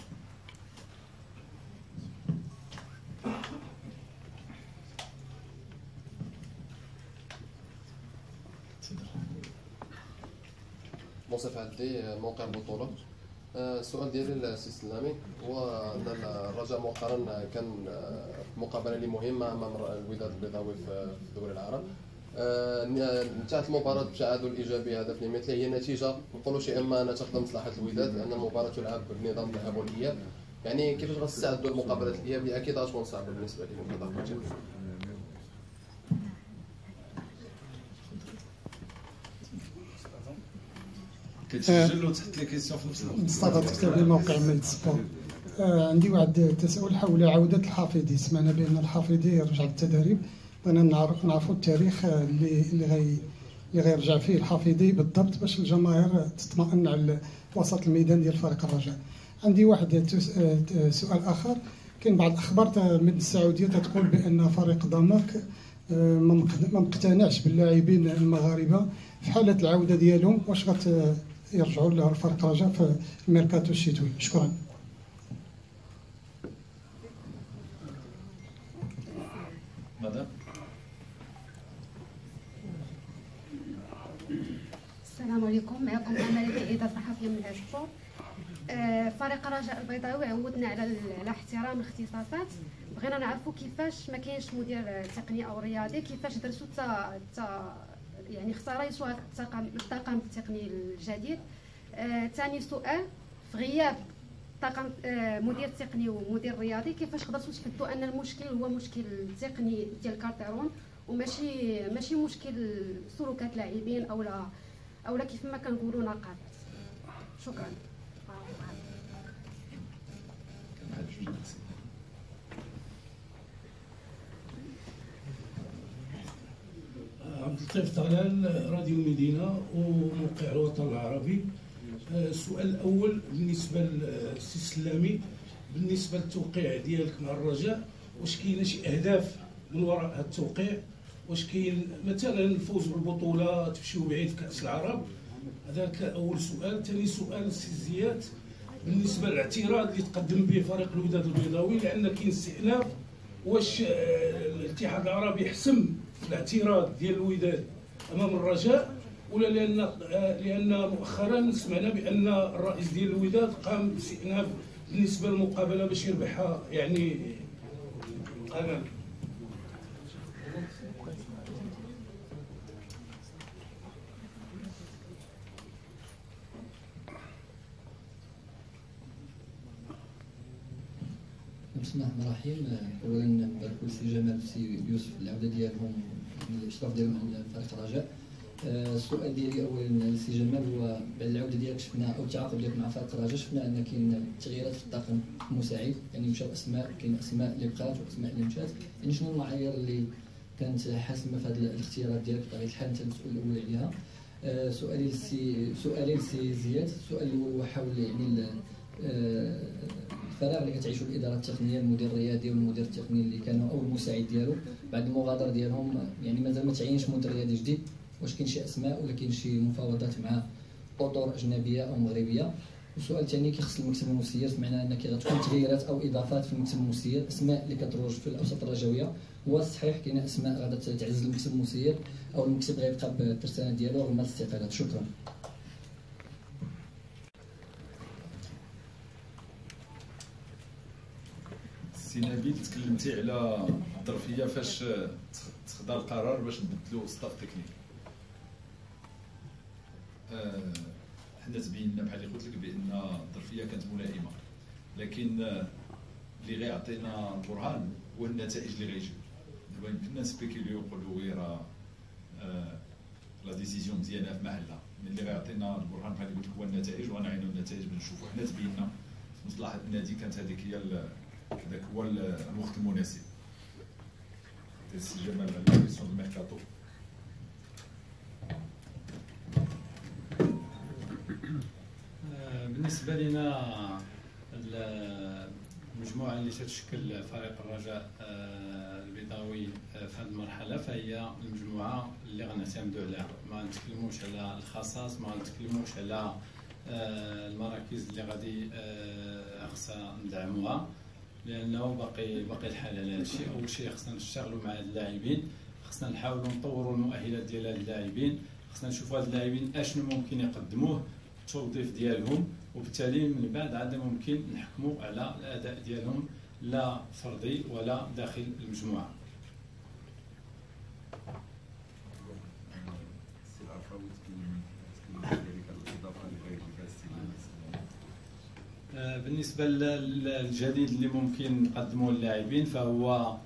منصف عدي موقع البطولة. السؤال ديالي للسي سلامي هو ان الرجاء مؤخرا كان مقابله اللي مهمه امام الوداد البيضاوي في دوري العرب. انتهت المباراه بتعادل ايجابي هدف لمثله، هي نتيجه نقولوا شي اما انها تخدم مصلحه الوداد لان المباراه تلعب بنظام الذهاب والاياب. يعني كيفاش غتستعدوا لمقابله الاياب اللي اكيد غتكون صعبه بالنسبه لكم كضغط؟ كتسجل وتحط لي كيسيون في نفس الوقت. مصطفى تكتب لي موقع ميد سبور. آه عندي واحد التساؤل حول عوده الحافظي. سمعنا بان الحافظي رجع للتدريب، بغينا نعرف نعرفوا التاريخ اللي اللي غي اللي غيرجع فيه الحافظي بالضبط باش الجماهير تطمئن على وسط الميدان ديال فريق الرجاء. عندي واحد سؤال اخر. كاين بعض الاخبار من السعوديه تقول بان فريق دنمارك ما مقتنعش باللاعبين المغاربه في حاله العوده ديالهم، واش غت يرجعوا لفريق الرجاء في الميركاتو الشتوي؟ شكرا. مدام. السلام عليكم، معكم امل بإدارة صحفيه من السبور. فريق الرجاء البيضاوي عودنا على على احترام الاختصاصات. بغينا نعرفوا كيفاش ما كاينش مدير تقني او رياضي، كيفاش درسوا تا تا يعني اختاريتوا الطاقم الطاقم التقني الجديد. ثاني آه، سؤال، في غياب طاقم آه، مدير تقني ومدير رياضي، كيفاش قدرتوا تحدوا ان المشكل هو مشكل تقني ديال كارتيرون وماشي ماشي مشكل سلوكات لاعبين او لا او لا كيف ما كنقولوا نقاط؟ شكرا. عبد اللطيف طلال، راديو مدينة وموقع الوطن العربي. السؤال الأول بالنسبة للسي سلامي، بالنسبة للتوقيع ديالك مع الرجاء، واش كاينه شي أهداف من وراء هذا التوقيع؟ واش كاين مثلا الفوز بالبطولة، تمشيو بعيد في كأس العرب؟ هذاك أول سؤال. ثاني سؤال سي زياد، بالنسبة للاعتراض اللي تقدم به فريق الوداد البيضاوي لأن كاين استئناف، واش الاتحاد العربي يحسم الاعتراض ديال الوداد امام الرجاء، ولا لان لان مؤخرا سمعنا بان الرئيس ديال الوداد قام باستئناف بالنسبه للمقابله باش يربحها يعني امام؟ بسم الله الرحمن الرحيم. اولا نبارك لسي جمال وسي يوسف العوده ديالهم الاشراف ديالهم على فريق الرجاء. السؤال ديالي اولا لسي جمال هو بعد العوده ديالك شفنا او التعاقد ديالك مع فريق الرجاء، شفنا ان كاين تغييرات في الطاقم المساعد، يعني مشاو اسماء، كاين اسماء اللي بقات واسماء اللي مشات، يعني شنو المعايير اللي كانت حاسمه في هذه الاختيارات ديالك بطبيعه الحال؟ انت المسؤول الاول عليها. سؤالي لسي سؤالي لسي زياد. السؤال الاول هو حول يعني الفراغ اللي كتعيشوا الاداره التقنيه، المدير الرياضي والمدير التقني اللي كانوا او المساعد ديالو بعد المغادره ديالهم، يعني مازال ما تعينش مدير رياضي جديد. واش كاين شي اسماء ولا كاين شي مفاوضات مع اطر اجنبيه او مغربيه؟ والسؤال الثاني كيخص المكتب المسير. سمعنا ان غتكون تغييرات او اضافات في المكتب المسير، اسماء اللي كتروج في الاوساط الرجويه، هو صحيح كاين اسماء غادا تعزز المكتب المسير او المكتب غيبقى بالترسانه ديالو رغم الاستقالات؟ شكرا. سي نبيل، تكلمتي على الظرفيه فاش تخدا القرار باش نبدلوا ستاف تكنيك. أه حنا تبينا بحال اللي قلت لك بان الظرفيه كانت ملائمه، لكن اللي غيعطينا البرهان هو النتائج اللي غيجيو. دابا يمكننا نسبيكيليو نقولوا غير لا ديسيزيون مزيانه في محلها. ملي غيعطينا البرهان بحال اللي قلت لك هو النتائج وغنعينوا النتائج بنشوفوا حنا تبينا في مصلحه النادي، كانت هذيك هي هذاك هو الوقت المناسب. السي جمال على لا كيسيون دو ميركاتو. بالنسبه لنا المجموعه اللي تتشكل فريق الرجاء البيضاوي في هذه المرحله فهي المجموعه اللي غنعتمدوا عليها، ما نتكلموش على الخصاص، ما نتكلموش على المراكز اللي غادي خصها ندعموها، لانه باقي باقي الحال على هذا الشيء. اول شيء خصنا نشتغلوا مع اللاعبين، خصنا نحاولوا نطوروا المؤهلات ديال اللاعبين، خصنا نشوفوا هاد اللاعبين اشنو ممكن يقدموه، التوظيف ديالهم، وبالتالي من بعد عاد ممكن نحكموا على الاداء ديالهم لا فردي ولا داخل المجموعه. بالنسبه للجديد اللي ممكن نقدموه للاعبين فهو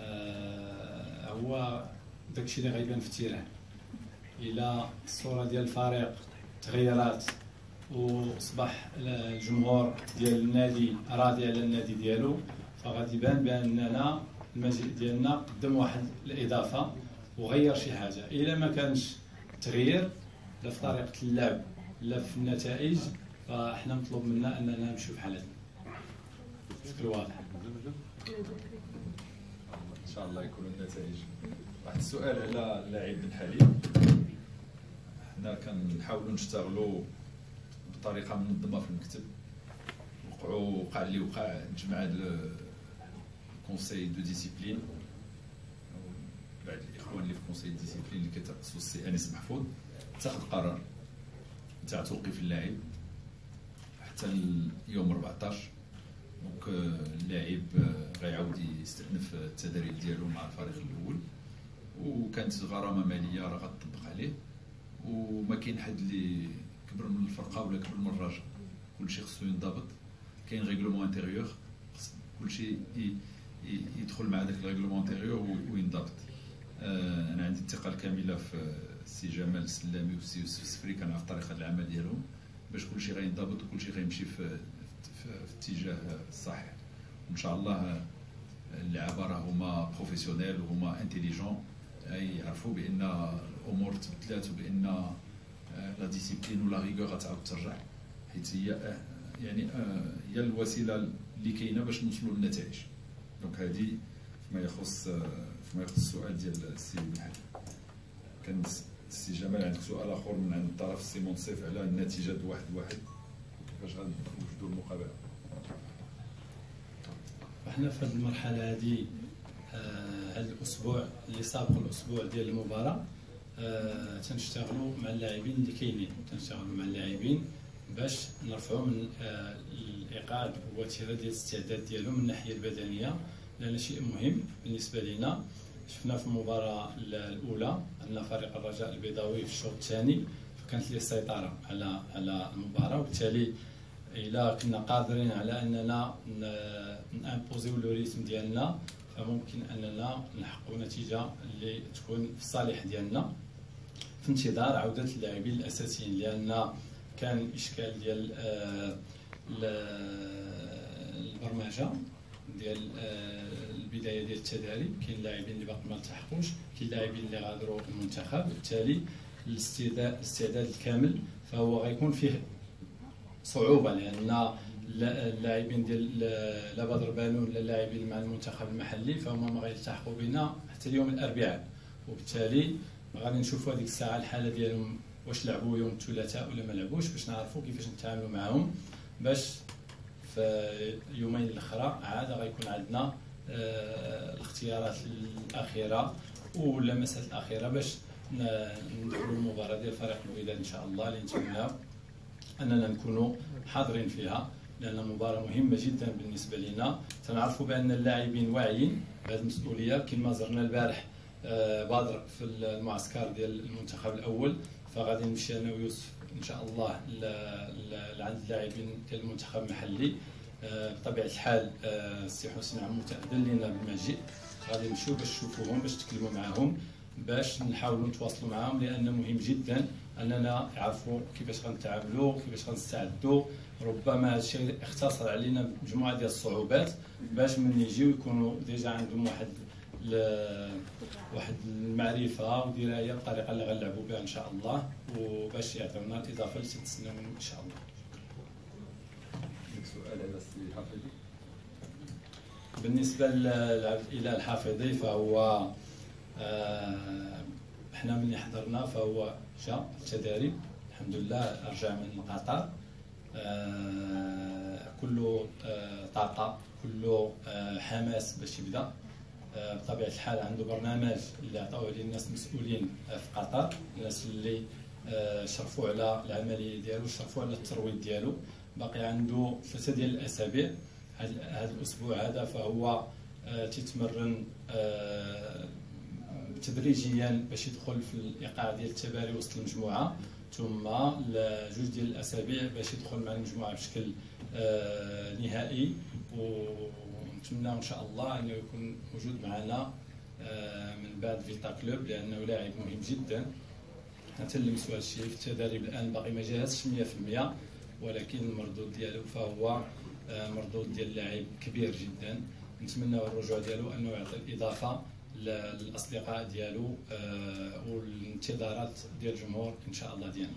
هو داكشي اللي غيبان في التيران. الى الصوره ديال الفريق تغيرات وصبح الجمهور ديال النادي راضي على النادي ديالو، فغادي يبان باننا المجيء ديالنا قدم واحد الاضافه وغير شي حاجه. الا ما كانش تغيير لا في طريقه اللعب لا في النتائج فاحنا مطلوب منا اننا نمشيو بحال هذا بشكل واضح. ان شاء الله يكونوا النتائج. واحد السؤال على اللاعب بن حليم. حنا كنحاولوا نشتغلوا بطريقه منظمه في المكتب، وقعوا وقع اللي وقع، تجمع الكونساي دو ديسيبلين بعد الاخوان اللي في كونساي دو ديسيبلين اللي كيترأسوا السي انس محفوظ، اتخذ قرار تاع توقيف اللاعب حتى اليوم أربعطاش. دونك اللاعب غيعاود يستأنف التدريب ديالو مع الفريق الاول، وكانت غرامه ماليه راه غتطبق عليه، وما كاين حد اللي كبر من الفرقه ولا كبر من الرجاء، كلشي خصو ينضبط. كاين ريغلومون انتيريور كلشي يدخل مع داك الريغلومون انتيريور وينضبط. آه انا عندي الثقه الكامله في السي جمال السلامي والسي يوسف السفري، كنعرف طريقه العمل ديالهم باش كلشي غينضبط وكلشي غيمشي في في الاتجاه الصحيح. وان شاء الله اللعابه راه هما بروفيسيونيل وهما انتيليجون، يعرفوا بان الامور تبدلات وبان لا ديسيبلين ولا ريغور غتعاود ترجع، حيت هي يعني هي الوسيله اللي كاينه باش نوصلوا للنتائج. دونك هذه فيما يخص فيما يخص السؤال ديال السي بن حليم. كان السي جمال عندك سؤال اخر من عند الطرف السي منصف على النتيجه واحد واحد كيفاش غنوجدوا المقابله. احنا في هذه المرحله هذه هذا الاسبوع اللي سابق الاسبوع ديال المباراه آه، تنشتغلوا مع اللاعبين اللي كاينين، تنشتغلوا مع اللاعبين باش نرفعوا من آه الايقاظ والوتيره ديال الاستعداد ديالهم من الناحيه البدنيه، لان شيء مهم بالنسبه لنا. شفنا في المباراه الاولى ان فريق الرجاء البيضاوي في الشوط الثاني فكانت ليه السيطره على على المباراه، وبالتالي الا كنا قادرين على اننا نامبوزيو لو ريتم ديالنا فممكن اننا نحققوا نتيجه اللي تكون في الصالح ديالنا في انتظار عوده اللاعبين الاساسيين، لان كان اشكال ديال البرمجه ديال البدايه ديال التدريب. كاين لاعبين اللي باقي ما التحقوش، كاين لاعبين اللي غادروا المنتخب، بالتالي الاستعداد الكامل فهو غيكون فيه صعوبه، لان اللاعبين ديال لا بدر بانون ولا اللاعبين مع المنتخب المحلي فهم ما غيلتحقوا بنا حتى اليوم الاربعاء، وبالتالي غادي نشوفوا هذيك الساعه الحاله ديالهم واش لعبوا يوم الثلاثاء ولا ما لعبوش، باش نعرفوا كيفاش نتعاملوا معهم، باش في يومين الاخرى عاد غيكون عندنا آه الاختيارات الاخيره واللمسات الاخيره باش ندخلوا المباراه ديال فريق الوداد ان شاء الله، اللي نتمنى اننا نكونوا حاضرين فيها، لان مباراه مهمه جدا بالنسبه لنا. تنعرفوا بان اللاعبين واعيين بهذه المسؤوليه، كما زرنا البارح آه بدر في المعسكر ديال المنتخب الاول، فغادي نمشي انا ويوسف ان شاء الله لعند اللاعبين ديال المنتخب المحلي. آه بطبيعه الحال السي آه حسين عمو تأذن لنا بالمجيء، غادي نمشيو باش نشوفوهم باش نتكلموا معاهم، باش نحاولوا نتواصلوا معهم، لان مهم جدا اننا يعرفوا كيفاش غنتعاملوا كيفاش غنستعدوا. ربما هذا الشيء اختصر علينا مجموعه ديال الصعوبات باش من يجيو يكونوا ديجا عندهم واحد ل... واحد المعرفه ودرايه بالطريقه اللي غنلعبوا بها ان شاء الله، وباش يعطيونا الاضافه اللي تتسنى منهم ان شاء الله. سؤال على السي حفيظي. بالنسبه الى الحافظي فهو آه احنا ملي حضرنا فهو جا التدريب الحمد لله، رجع من قطر آه كله آه طاقه، كله آه حماس باش يبدا. آه بطبيعه الحال عنده برنامج اللي عطاوه للناس المسؤولين في قطر، الناس اللي آه شرفوا على العمليه ديالو، شرفوا على الترويض ديالو. باقي عنده ثلاثه ديال الاسابيع هذا الاسبوع هذا، فهو آه تيتمرن آه تدريجيا باش يدخل في الايقاع ديال التباري وسط المجموعه، ثم لجوج ديال الاسابيع باش يدخل مع المجموعه بشكل آه نهائي. ونتمنى ان شاء الله انه يكون موجود معنا آه من بعد فيتا كلوب، لانه لاعب مهم جدا. حنا تنلمسوا هذا الشيء في التدريب الان، باقي ما جاهزش مية في المية، ولكن المردود ديالو فهو آه مردود ديال لاعب كبير جدا. نتمنى الرجوع ديالو انه يعطي الاضافه للاصدقاء ديالو آه والانتظارات ديال الجمهور ان شاء الله ديالنا.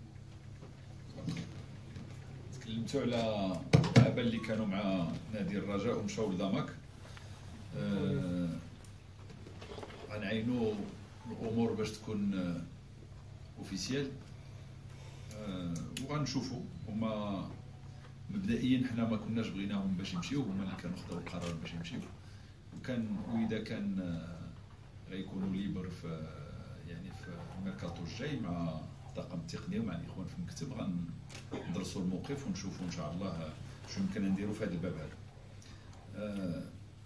تكلمتوا على اللعابه اللي كانوا مع نادي الرجاء ومشاو لدامك. آه غنعينوا الامور باش تكون آه اوفيسيال آه وغنشوفوا. هما مبدئيا حنا ما كناش بغيناهم باش يمشيو، هما اللي كانوا خداو القرار باش يمشيو، وكان واذا كان غيكونوا ليبر في يعني في الميركاتو الجاي مع الطاقم التقني ومع الاخوان في المكتب غندرسوا الموقف ونشوفوا ان شاء الله شنو يمكن نديروا في هذا الباب هذا. آه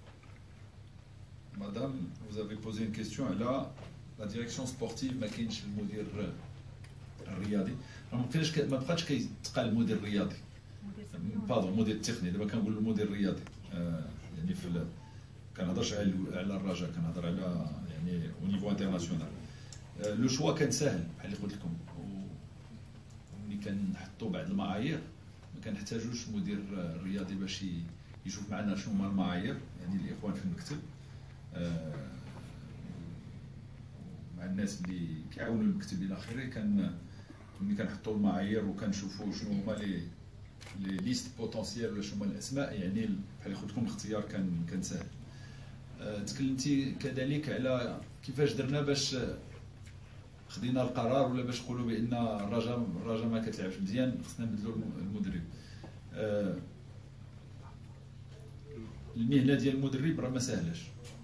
مدام vous avez posé une question على لا ديريكسيون سبورتيف، ما كاينش المدير الرياضي، ما بقاش ما بقاش كيتقال المدير الرياضي باردون المدير التقني، دابا كنقول المدير الرياضي. آه يعني في كنهضرش على على الرجاء، كنهضر على يعني او نيفو انترناسيونال. لو شوا كان ساهل بحال اللي قلت لكم، وملي كنحطوا بعض المعايير ما كنحتاجوش مدير رياضي باش يشوف معنا شنو هما المعايير، يعني الاخوان في المكتب مع الناس اللي كيعاونوا المكتب الى اخره. كان ملي كنحطوا المعايير وكنشوفوا شنو هما لي لي ليست بوتونسييل ولا شنو هما الاسماء، يعني بحال قلت لكم الاختيار كان كان ساهل. تكلمتي كذلك على كيفاش درنا باش خدينا القرار ولا باش نقولوا بان الرجاء الرجاء ما كتلعبش مزيان خصنا نبدلوا المدرب. المهنه ديال المدرب راه ما ساهلاش،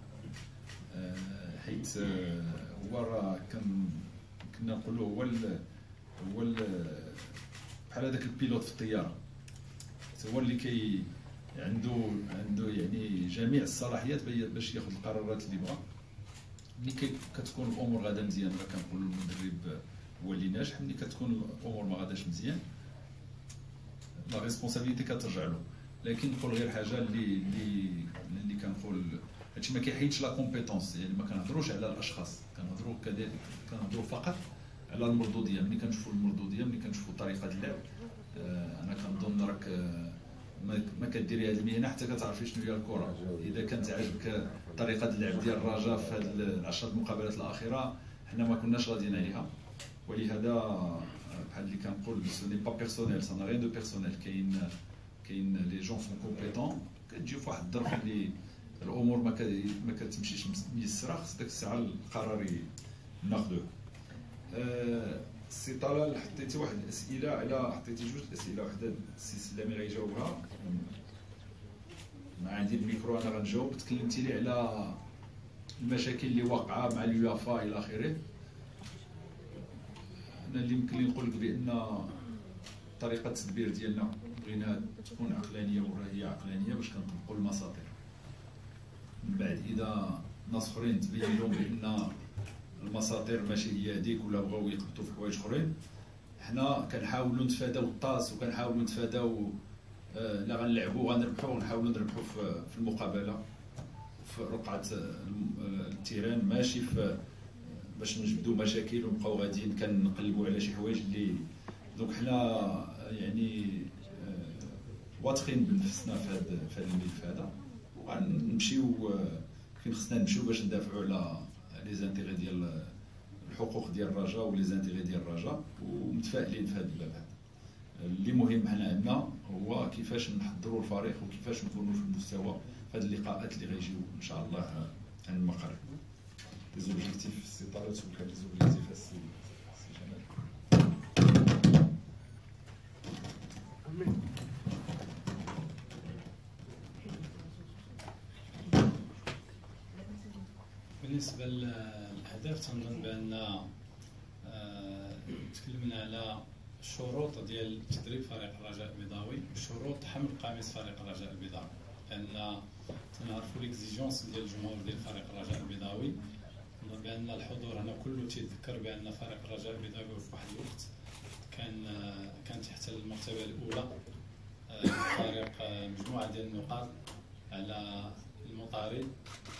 حيت هو راه كان كنا نقولوا هو هو بحال هذاك البيلوت في الطياره، هو اللي كي عنده عنده يعني جميع الصلاحيات باش ياخذ القرارات اللي بغا. ملي كتكون الامور غادا مزيان راه كنقولوا المدرب هو اللي ناجح، ملي كتكون الامور ما غاداش مزيان لا ريسبونسابيلتي كترجع له. لكن نقول غير حاجه اللي اللي اللي كنقول هادشي ما كيحيدش لا كومبيتونس، يعني ما كنهضروش على الاشخاص، كنهضروا كذلك كنهضروا فقط على المردوديه. ملي كنشوفوا المردوديه، ملي كنشوفوا طريقه اللعب، آه انا كنظن راك آه ما كديري هذه المهنه حتى كتعرفي شنو هي الكره. اذا كانت عجبك طريقه اللعب ديال الرجاء في هذه العشر المقابلات الاخيره، حنا ما كناش راضيين عليها. ولهذا بحال اللي كنقول سو ني با بيرسونيل، سا نا ريان دو بيرسونيل. كاين كاين لي جون سون كومبيتون، كتجي في واحد الظرف اللي الامور ما ما كتمشيش ميسره، خص ديك الساعه القرار ناخذوه. أه سي طلال حطيتي واحد الاسئله على حطيتي جوج اسئله، وحده السي سلامي غيجاوبها، ما عندي الميكرو انا غنجاوب. تكلمتي لي على المشاكل اللي واقعه مع اليوافا الى اخره. انا اللي يمكن لي نقول لك بان طريقه التدبير ديالنا بغيناها تكون عقلانيه وراهي عقلانيه باش كنطبقوا المساطر. من بعد اذا ناس اخرين تبين لهم بان المساطر ماشي هي هذيك ولا بغاو يقبطوا في حوايج اخرين، حنا كنحاولوا نتفاداو الطاس وكنحاولوا نتفاداو آه لا غنلعبوا غنربحوا ونحاولوا نربحوا في, في المقابله في رقعه التيران، ماشي في باش نجبدوا مشاكل ونبقاو غاديين كنقلبوا على شي حوايج اللي دونك حنا يعني واثقين بنفسنا في هذا في هذا الملف هذا، وغنمشيو فين خصنا نمشيو باش ندافعوا على لي زانتيغي ديال الحقوق ديال الرجاء ولي زانتيغي ديال الرجاء، ومتفائلين في هذا الباب هذا. اللي مهم حنا عندنا هو كيفاش نحضروا الفريق وكيفاش نكونوا في المستوى في هذه اللقاءات اللي غيجيو ان شاء الله عن المغرب. لي زوبجيكتيف سي طارق وكان لي زوبجيكتيف سي سي جمال. بالنسبه للاهداف تنظن بان تكلمنا على الشروط ديال تدريب فريق الرجاء البيضاوي وشروط حمل قميص فريق الرجاء البيضاوي، لان تنعرفوا ليكزيجونس ديال الجمهور ديال فريق الرجاء البيضاوي، نظن بان الحضور هنا كله تيذكر بان فريق الرجاء البيضاوي في واحد الوقت كان كان تحت المرتبه الاولى، فريق مجموعه ديال النقاط على المطارد،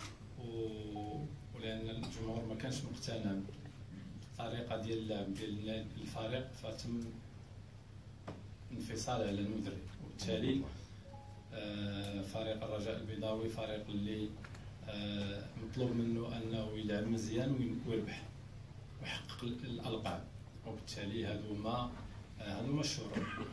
ولان الجمهور ما كانش مقتنع بالطريقه ديال اللعب ديال الفريق فتم انفصال على المدرب، وبالتالي فريق الرجاء البيضاوي فريق اللي مطلوب منه انه يلعب مزيان ويربح ويحقق الالقاب، وبالتالي هادو هما هادو هما الشروط.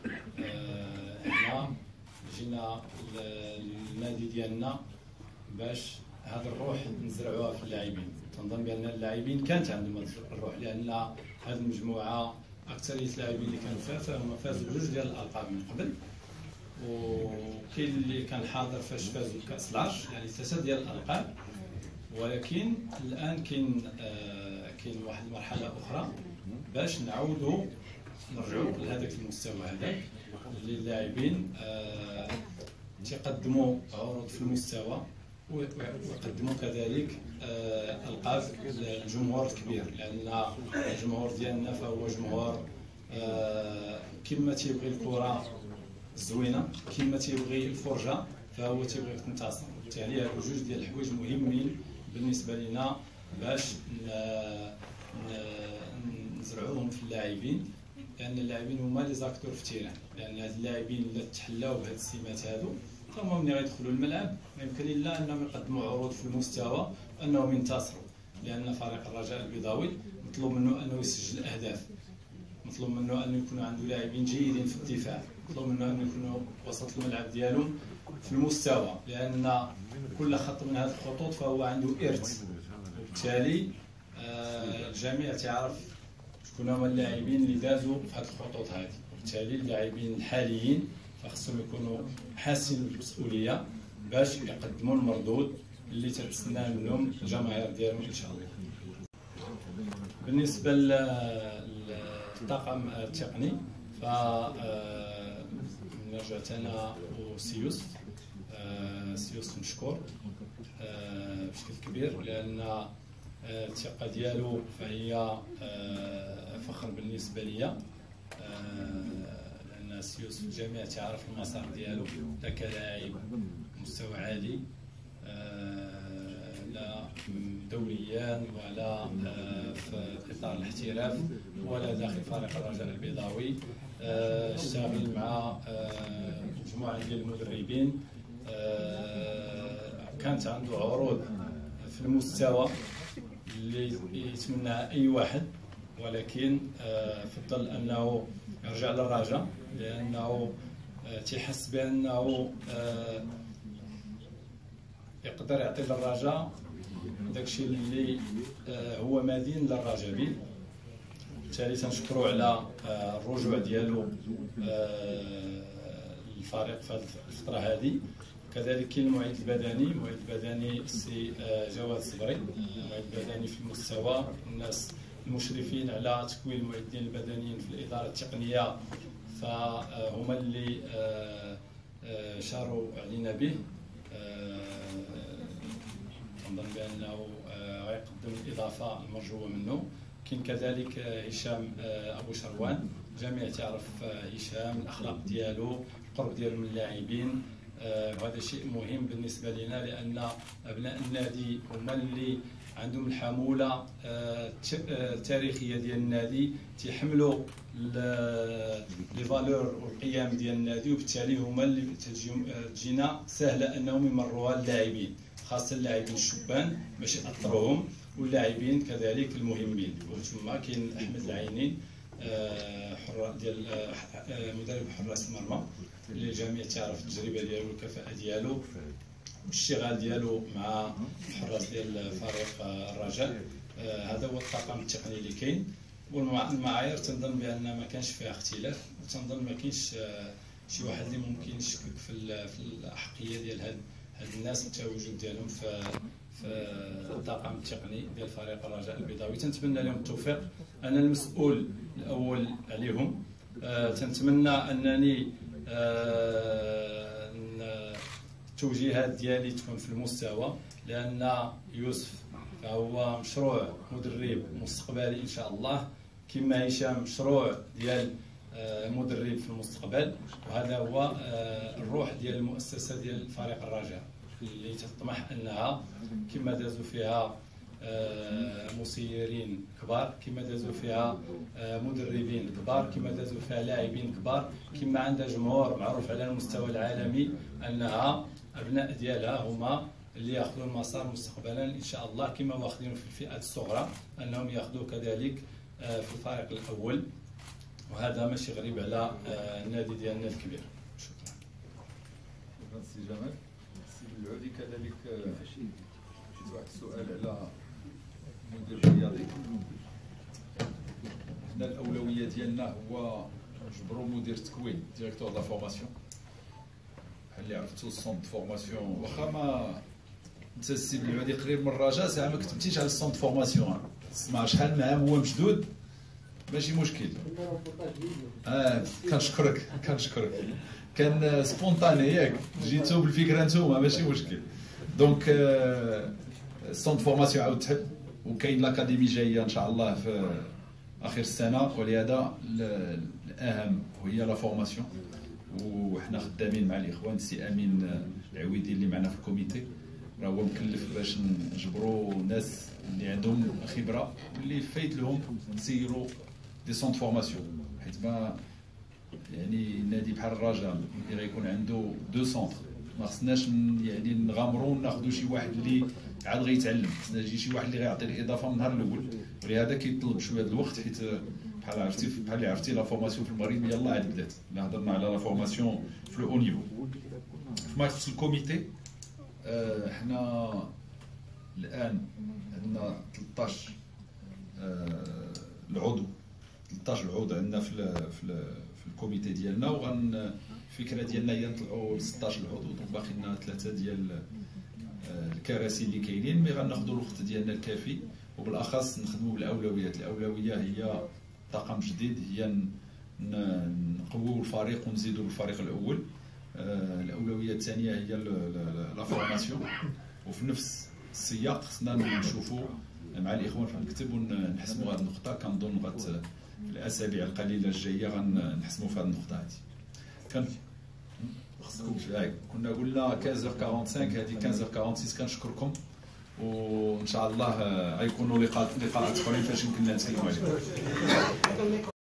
هنا جينا للنادي ديالنا باش هذه الروح نزرعوها في اللاعبين. تنظن بان اللاعبين كانت عندهم الروح، لان هذه المجموعه اكثريه اللاعبين اللي كانوا فيها فهم فازوا بجوج ديال الالقاب من قبل، وكاين اللي كان حاضر فاش فازوا بكاس العرش، يعني ثلاثه ديال الالقاب، ولكن الان كاين آه كاين واحد المرحله اخرى باش نعاودوا نرجعوا لهذاك المستوى هذاك اللي اللاعبين آه تقدموا عروض في المستوى ويقدموا كذلك آه القاب الجمهور الكبير، لان الجمهور ديالنا فهو جمهور آه كما تيبغي الكره الزوينه كما تيبغي الفرجه فهو تيبغي تنتصر، وبالتالي هادو جوج ديال الحوايج مهمين بالنسبه لنا باش نزرعوهم في اللاعبين، لان اللاعبين هما لي زاكتور في التيران، لان هاد اللاعبين اللي تحلاو بهاد السمات هادو فهما ملي غيدخلوا الملعب ما يمكن الا انهم يقدموا عروض في المستوى انهم ينتصروا، لان فريق الرجاء البيضاوي مطلوب منه انه يسجل اهداف، مطلوب منه انه يكون عنده لاعبين جيدين في الدفاع، مطلوب منه انه يكونوا وسط الملعب ديالهم في المستوى، لان كل خط من هذه الخطوط فهو عنده ارث، وبالتالي آه الجميع تعرف شكون هما اللاعبين اللي دازوا في هذه الخطوط هذه، وبالتالي اللاعبين الحاليين فخصهم يكونوا حاسين بالمسؤوليه باش يقدموا المردود اللي تتسنى منهم الجماهير ديالهم ان شاء الله. بالنسبه للطاقم التقني ف رجعت انا وسيوس سيوس مشكور بشكل كبير، لان الثقه ديالو فهي فخر بالنسبه ليا، لان سيوس في الجميع تعرف المسار ديالو لا كلاعب مستوى عالي لا دوليا ولا في اطار الاحتراف ولا داخل فريق الرجاء البيضاوي، اشتغل مع مجموعه ديال المدربين، كانت عنده عروض في المستوى اللي يتمناها اي واحد، ولكن فضل انه يرجع للرجاء لانه تيحس بانه يقدر يعطي للرجاء داكشي اللي هو مدين للرجاء به، بالتالي تنشكروا على الرجوع ديالو للفريق في الفتره هذه. كذلك كاين المعيد البدني، المعيد البدني السي جواد الصبري، المعيد البدني في المستوى، الناس المشرفين على تكوين المعيدين البدنيين في الاداره التقنيه فهما اللي شاروا علينا به، نظن بانه غيقدم الاضافه المرجوه منه. كاين كذلك هشام ابو شروان، الجميع تعرف هشام، الاخلاق ديالو، القرب ديالو من اللاعبين، وهذا شيء مهم بالنسبه لنا، لان ابناء النادي هما اللي عندهم الحموله التاريخيه ديال النادي، تيحملوا لي فالور والقيم ديال النادي، وبالتالي هما اللي تجينا سهله انهم يمروها للاعبين، خاصه اللاعبين الشبان باش ياثروهم، واللاعبين كذلك المهمين. وثم كاين احمد العينين حر ديال مدرب حراس المرمى اللي الجميع تعرف التجربه ديالو والكفاءه ديالو والاشتغال ديالو مع الحراس ديال فريق الرجاء. هذا هو الطاقم التقني اللي كاين، والمعايير تنظن بان ما كانش فيها اختلاف، وتنظن ما كاينش شي واحد اللي ممكن يشكك في في الاحقيه ديال هاد هاد الناس والتواجد ديالهم في في الطاقم التقني ديال فريق الرجاء البيضاوي. تنتمنى لهم التوفيق. انا المسؤول الاول عليهم، أه تنتمنى انني أه التوجيهات ديالي تكون في المستوى، لان يوسف فهو مشروع مدرب مستقبلي ان شاء الله، كما هشام مشروع ديال مدرب في المستقبل، وهذا هو الروح ديال المؤسسه ديال فريق الرجاء اللي تطمح انها كما دازوا فيها مسيرين كبار، كما دازوا فيها مدربين كبار، كما دازوا فيها لاعبين كبار، كما عندها جمهور معروف على المستوى العالمي انها ابناء ديالها هما اللي ياخذوا المسار مستقبلا ان شاء الله، كما واخذين في الفئات الصغرى انهم ياخذوا كذلك في الفريق الاول، وهذا ماشي غريب على النادي ديالنا الكبير. شكرا. شكرا سي جمال. سي العودي كذلك شي واحد السؤال على المدير الرياضي. حنا الاولويه ديالنا هو نجبروا مدير التكوين ديريكتور د لا فورماسيون، بحال اللي عرفتوا السونت فورماسيون، واخا ما انت السي بالعودي قريب من الرجاء ساعه ما كتبتيش على السونت فورماسيون، تسمع شحال من عام هو مشدود، ماشي مشكل. اه كنشكرك كنشكرك كان سبونطاني ياك، جيتو بالفكره نتوما ماشي مشكل. دونك السونت فورماسيون عاود تحل، وكاين لاكاديمي جايه ان شاء الله في اخر السنه، ولهذا الاهم هي لا فورماسيون، وحنا خدامين مع الاخوان. السي امين العويدي اللي معنا في الكوميتي راه هو مكلف باش نجبروا ناس اللي عندهم خبره واللي فايت لهم نسيروا دي سونت فورماسيون، حيت ما يعني نادي بحال الرجاء اللي غيكون عنده دو سونتر ما خصناش يعني نغامروا وناخذوا شي واحد اللي عاد غيتعلم، خصنا يجي شي واحد اللي غيعطي الاضافه من النهار الاول، ولهذا كيطلب شويه د الوقت، حيت بحال عرفتي بحال اللي عرفتي لا فورماسيون في المغرب يلاه عاد بدات. الا هضرنا على لا فورماسيون في لو نيفو. فيما يخص الكوميتي آه حنا الان عندنا ثلاثطاش آه العضو ثلاثطاش العضو عندنا في ال في, ال في الكوميتي ديالنا، وغن الفكره ديالنا هي نطلعوا ل ستطاش العضو، دونك باقي لنا ثلاثه ديال آه الكراسي اللي كاينين، مي غناخذوا الوقت ديالنا الكافي، وبالاخص نخدموا بالاولويات. الاولويه هي طاقم جديد، هي نقويو الفريق ونزيدوا الفريق الاول. آه الاولويه الثانيه هي لا فورماسيون، وفي نفس السياق خصنا نشوفوا مع الاخوان في المكتب ونحسموا هذه النقطه. كنظن غت في الاسابيع القليله الجايه غنحسموا في هذه النقطه هذه. كان خصكم كنا قلنا خمسطاش أربعة وأربعين، هذه خمسطاش أربعة وستين. كنشكركم، وان شاء الله غيكونوا لقاءات اخرين فاش يمكن لنا نتكلموا عليهم.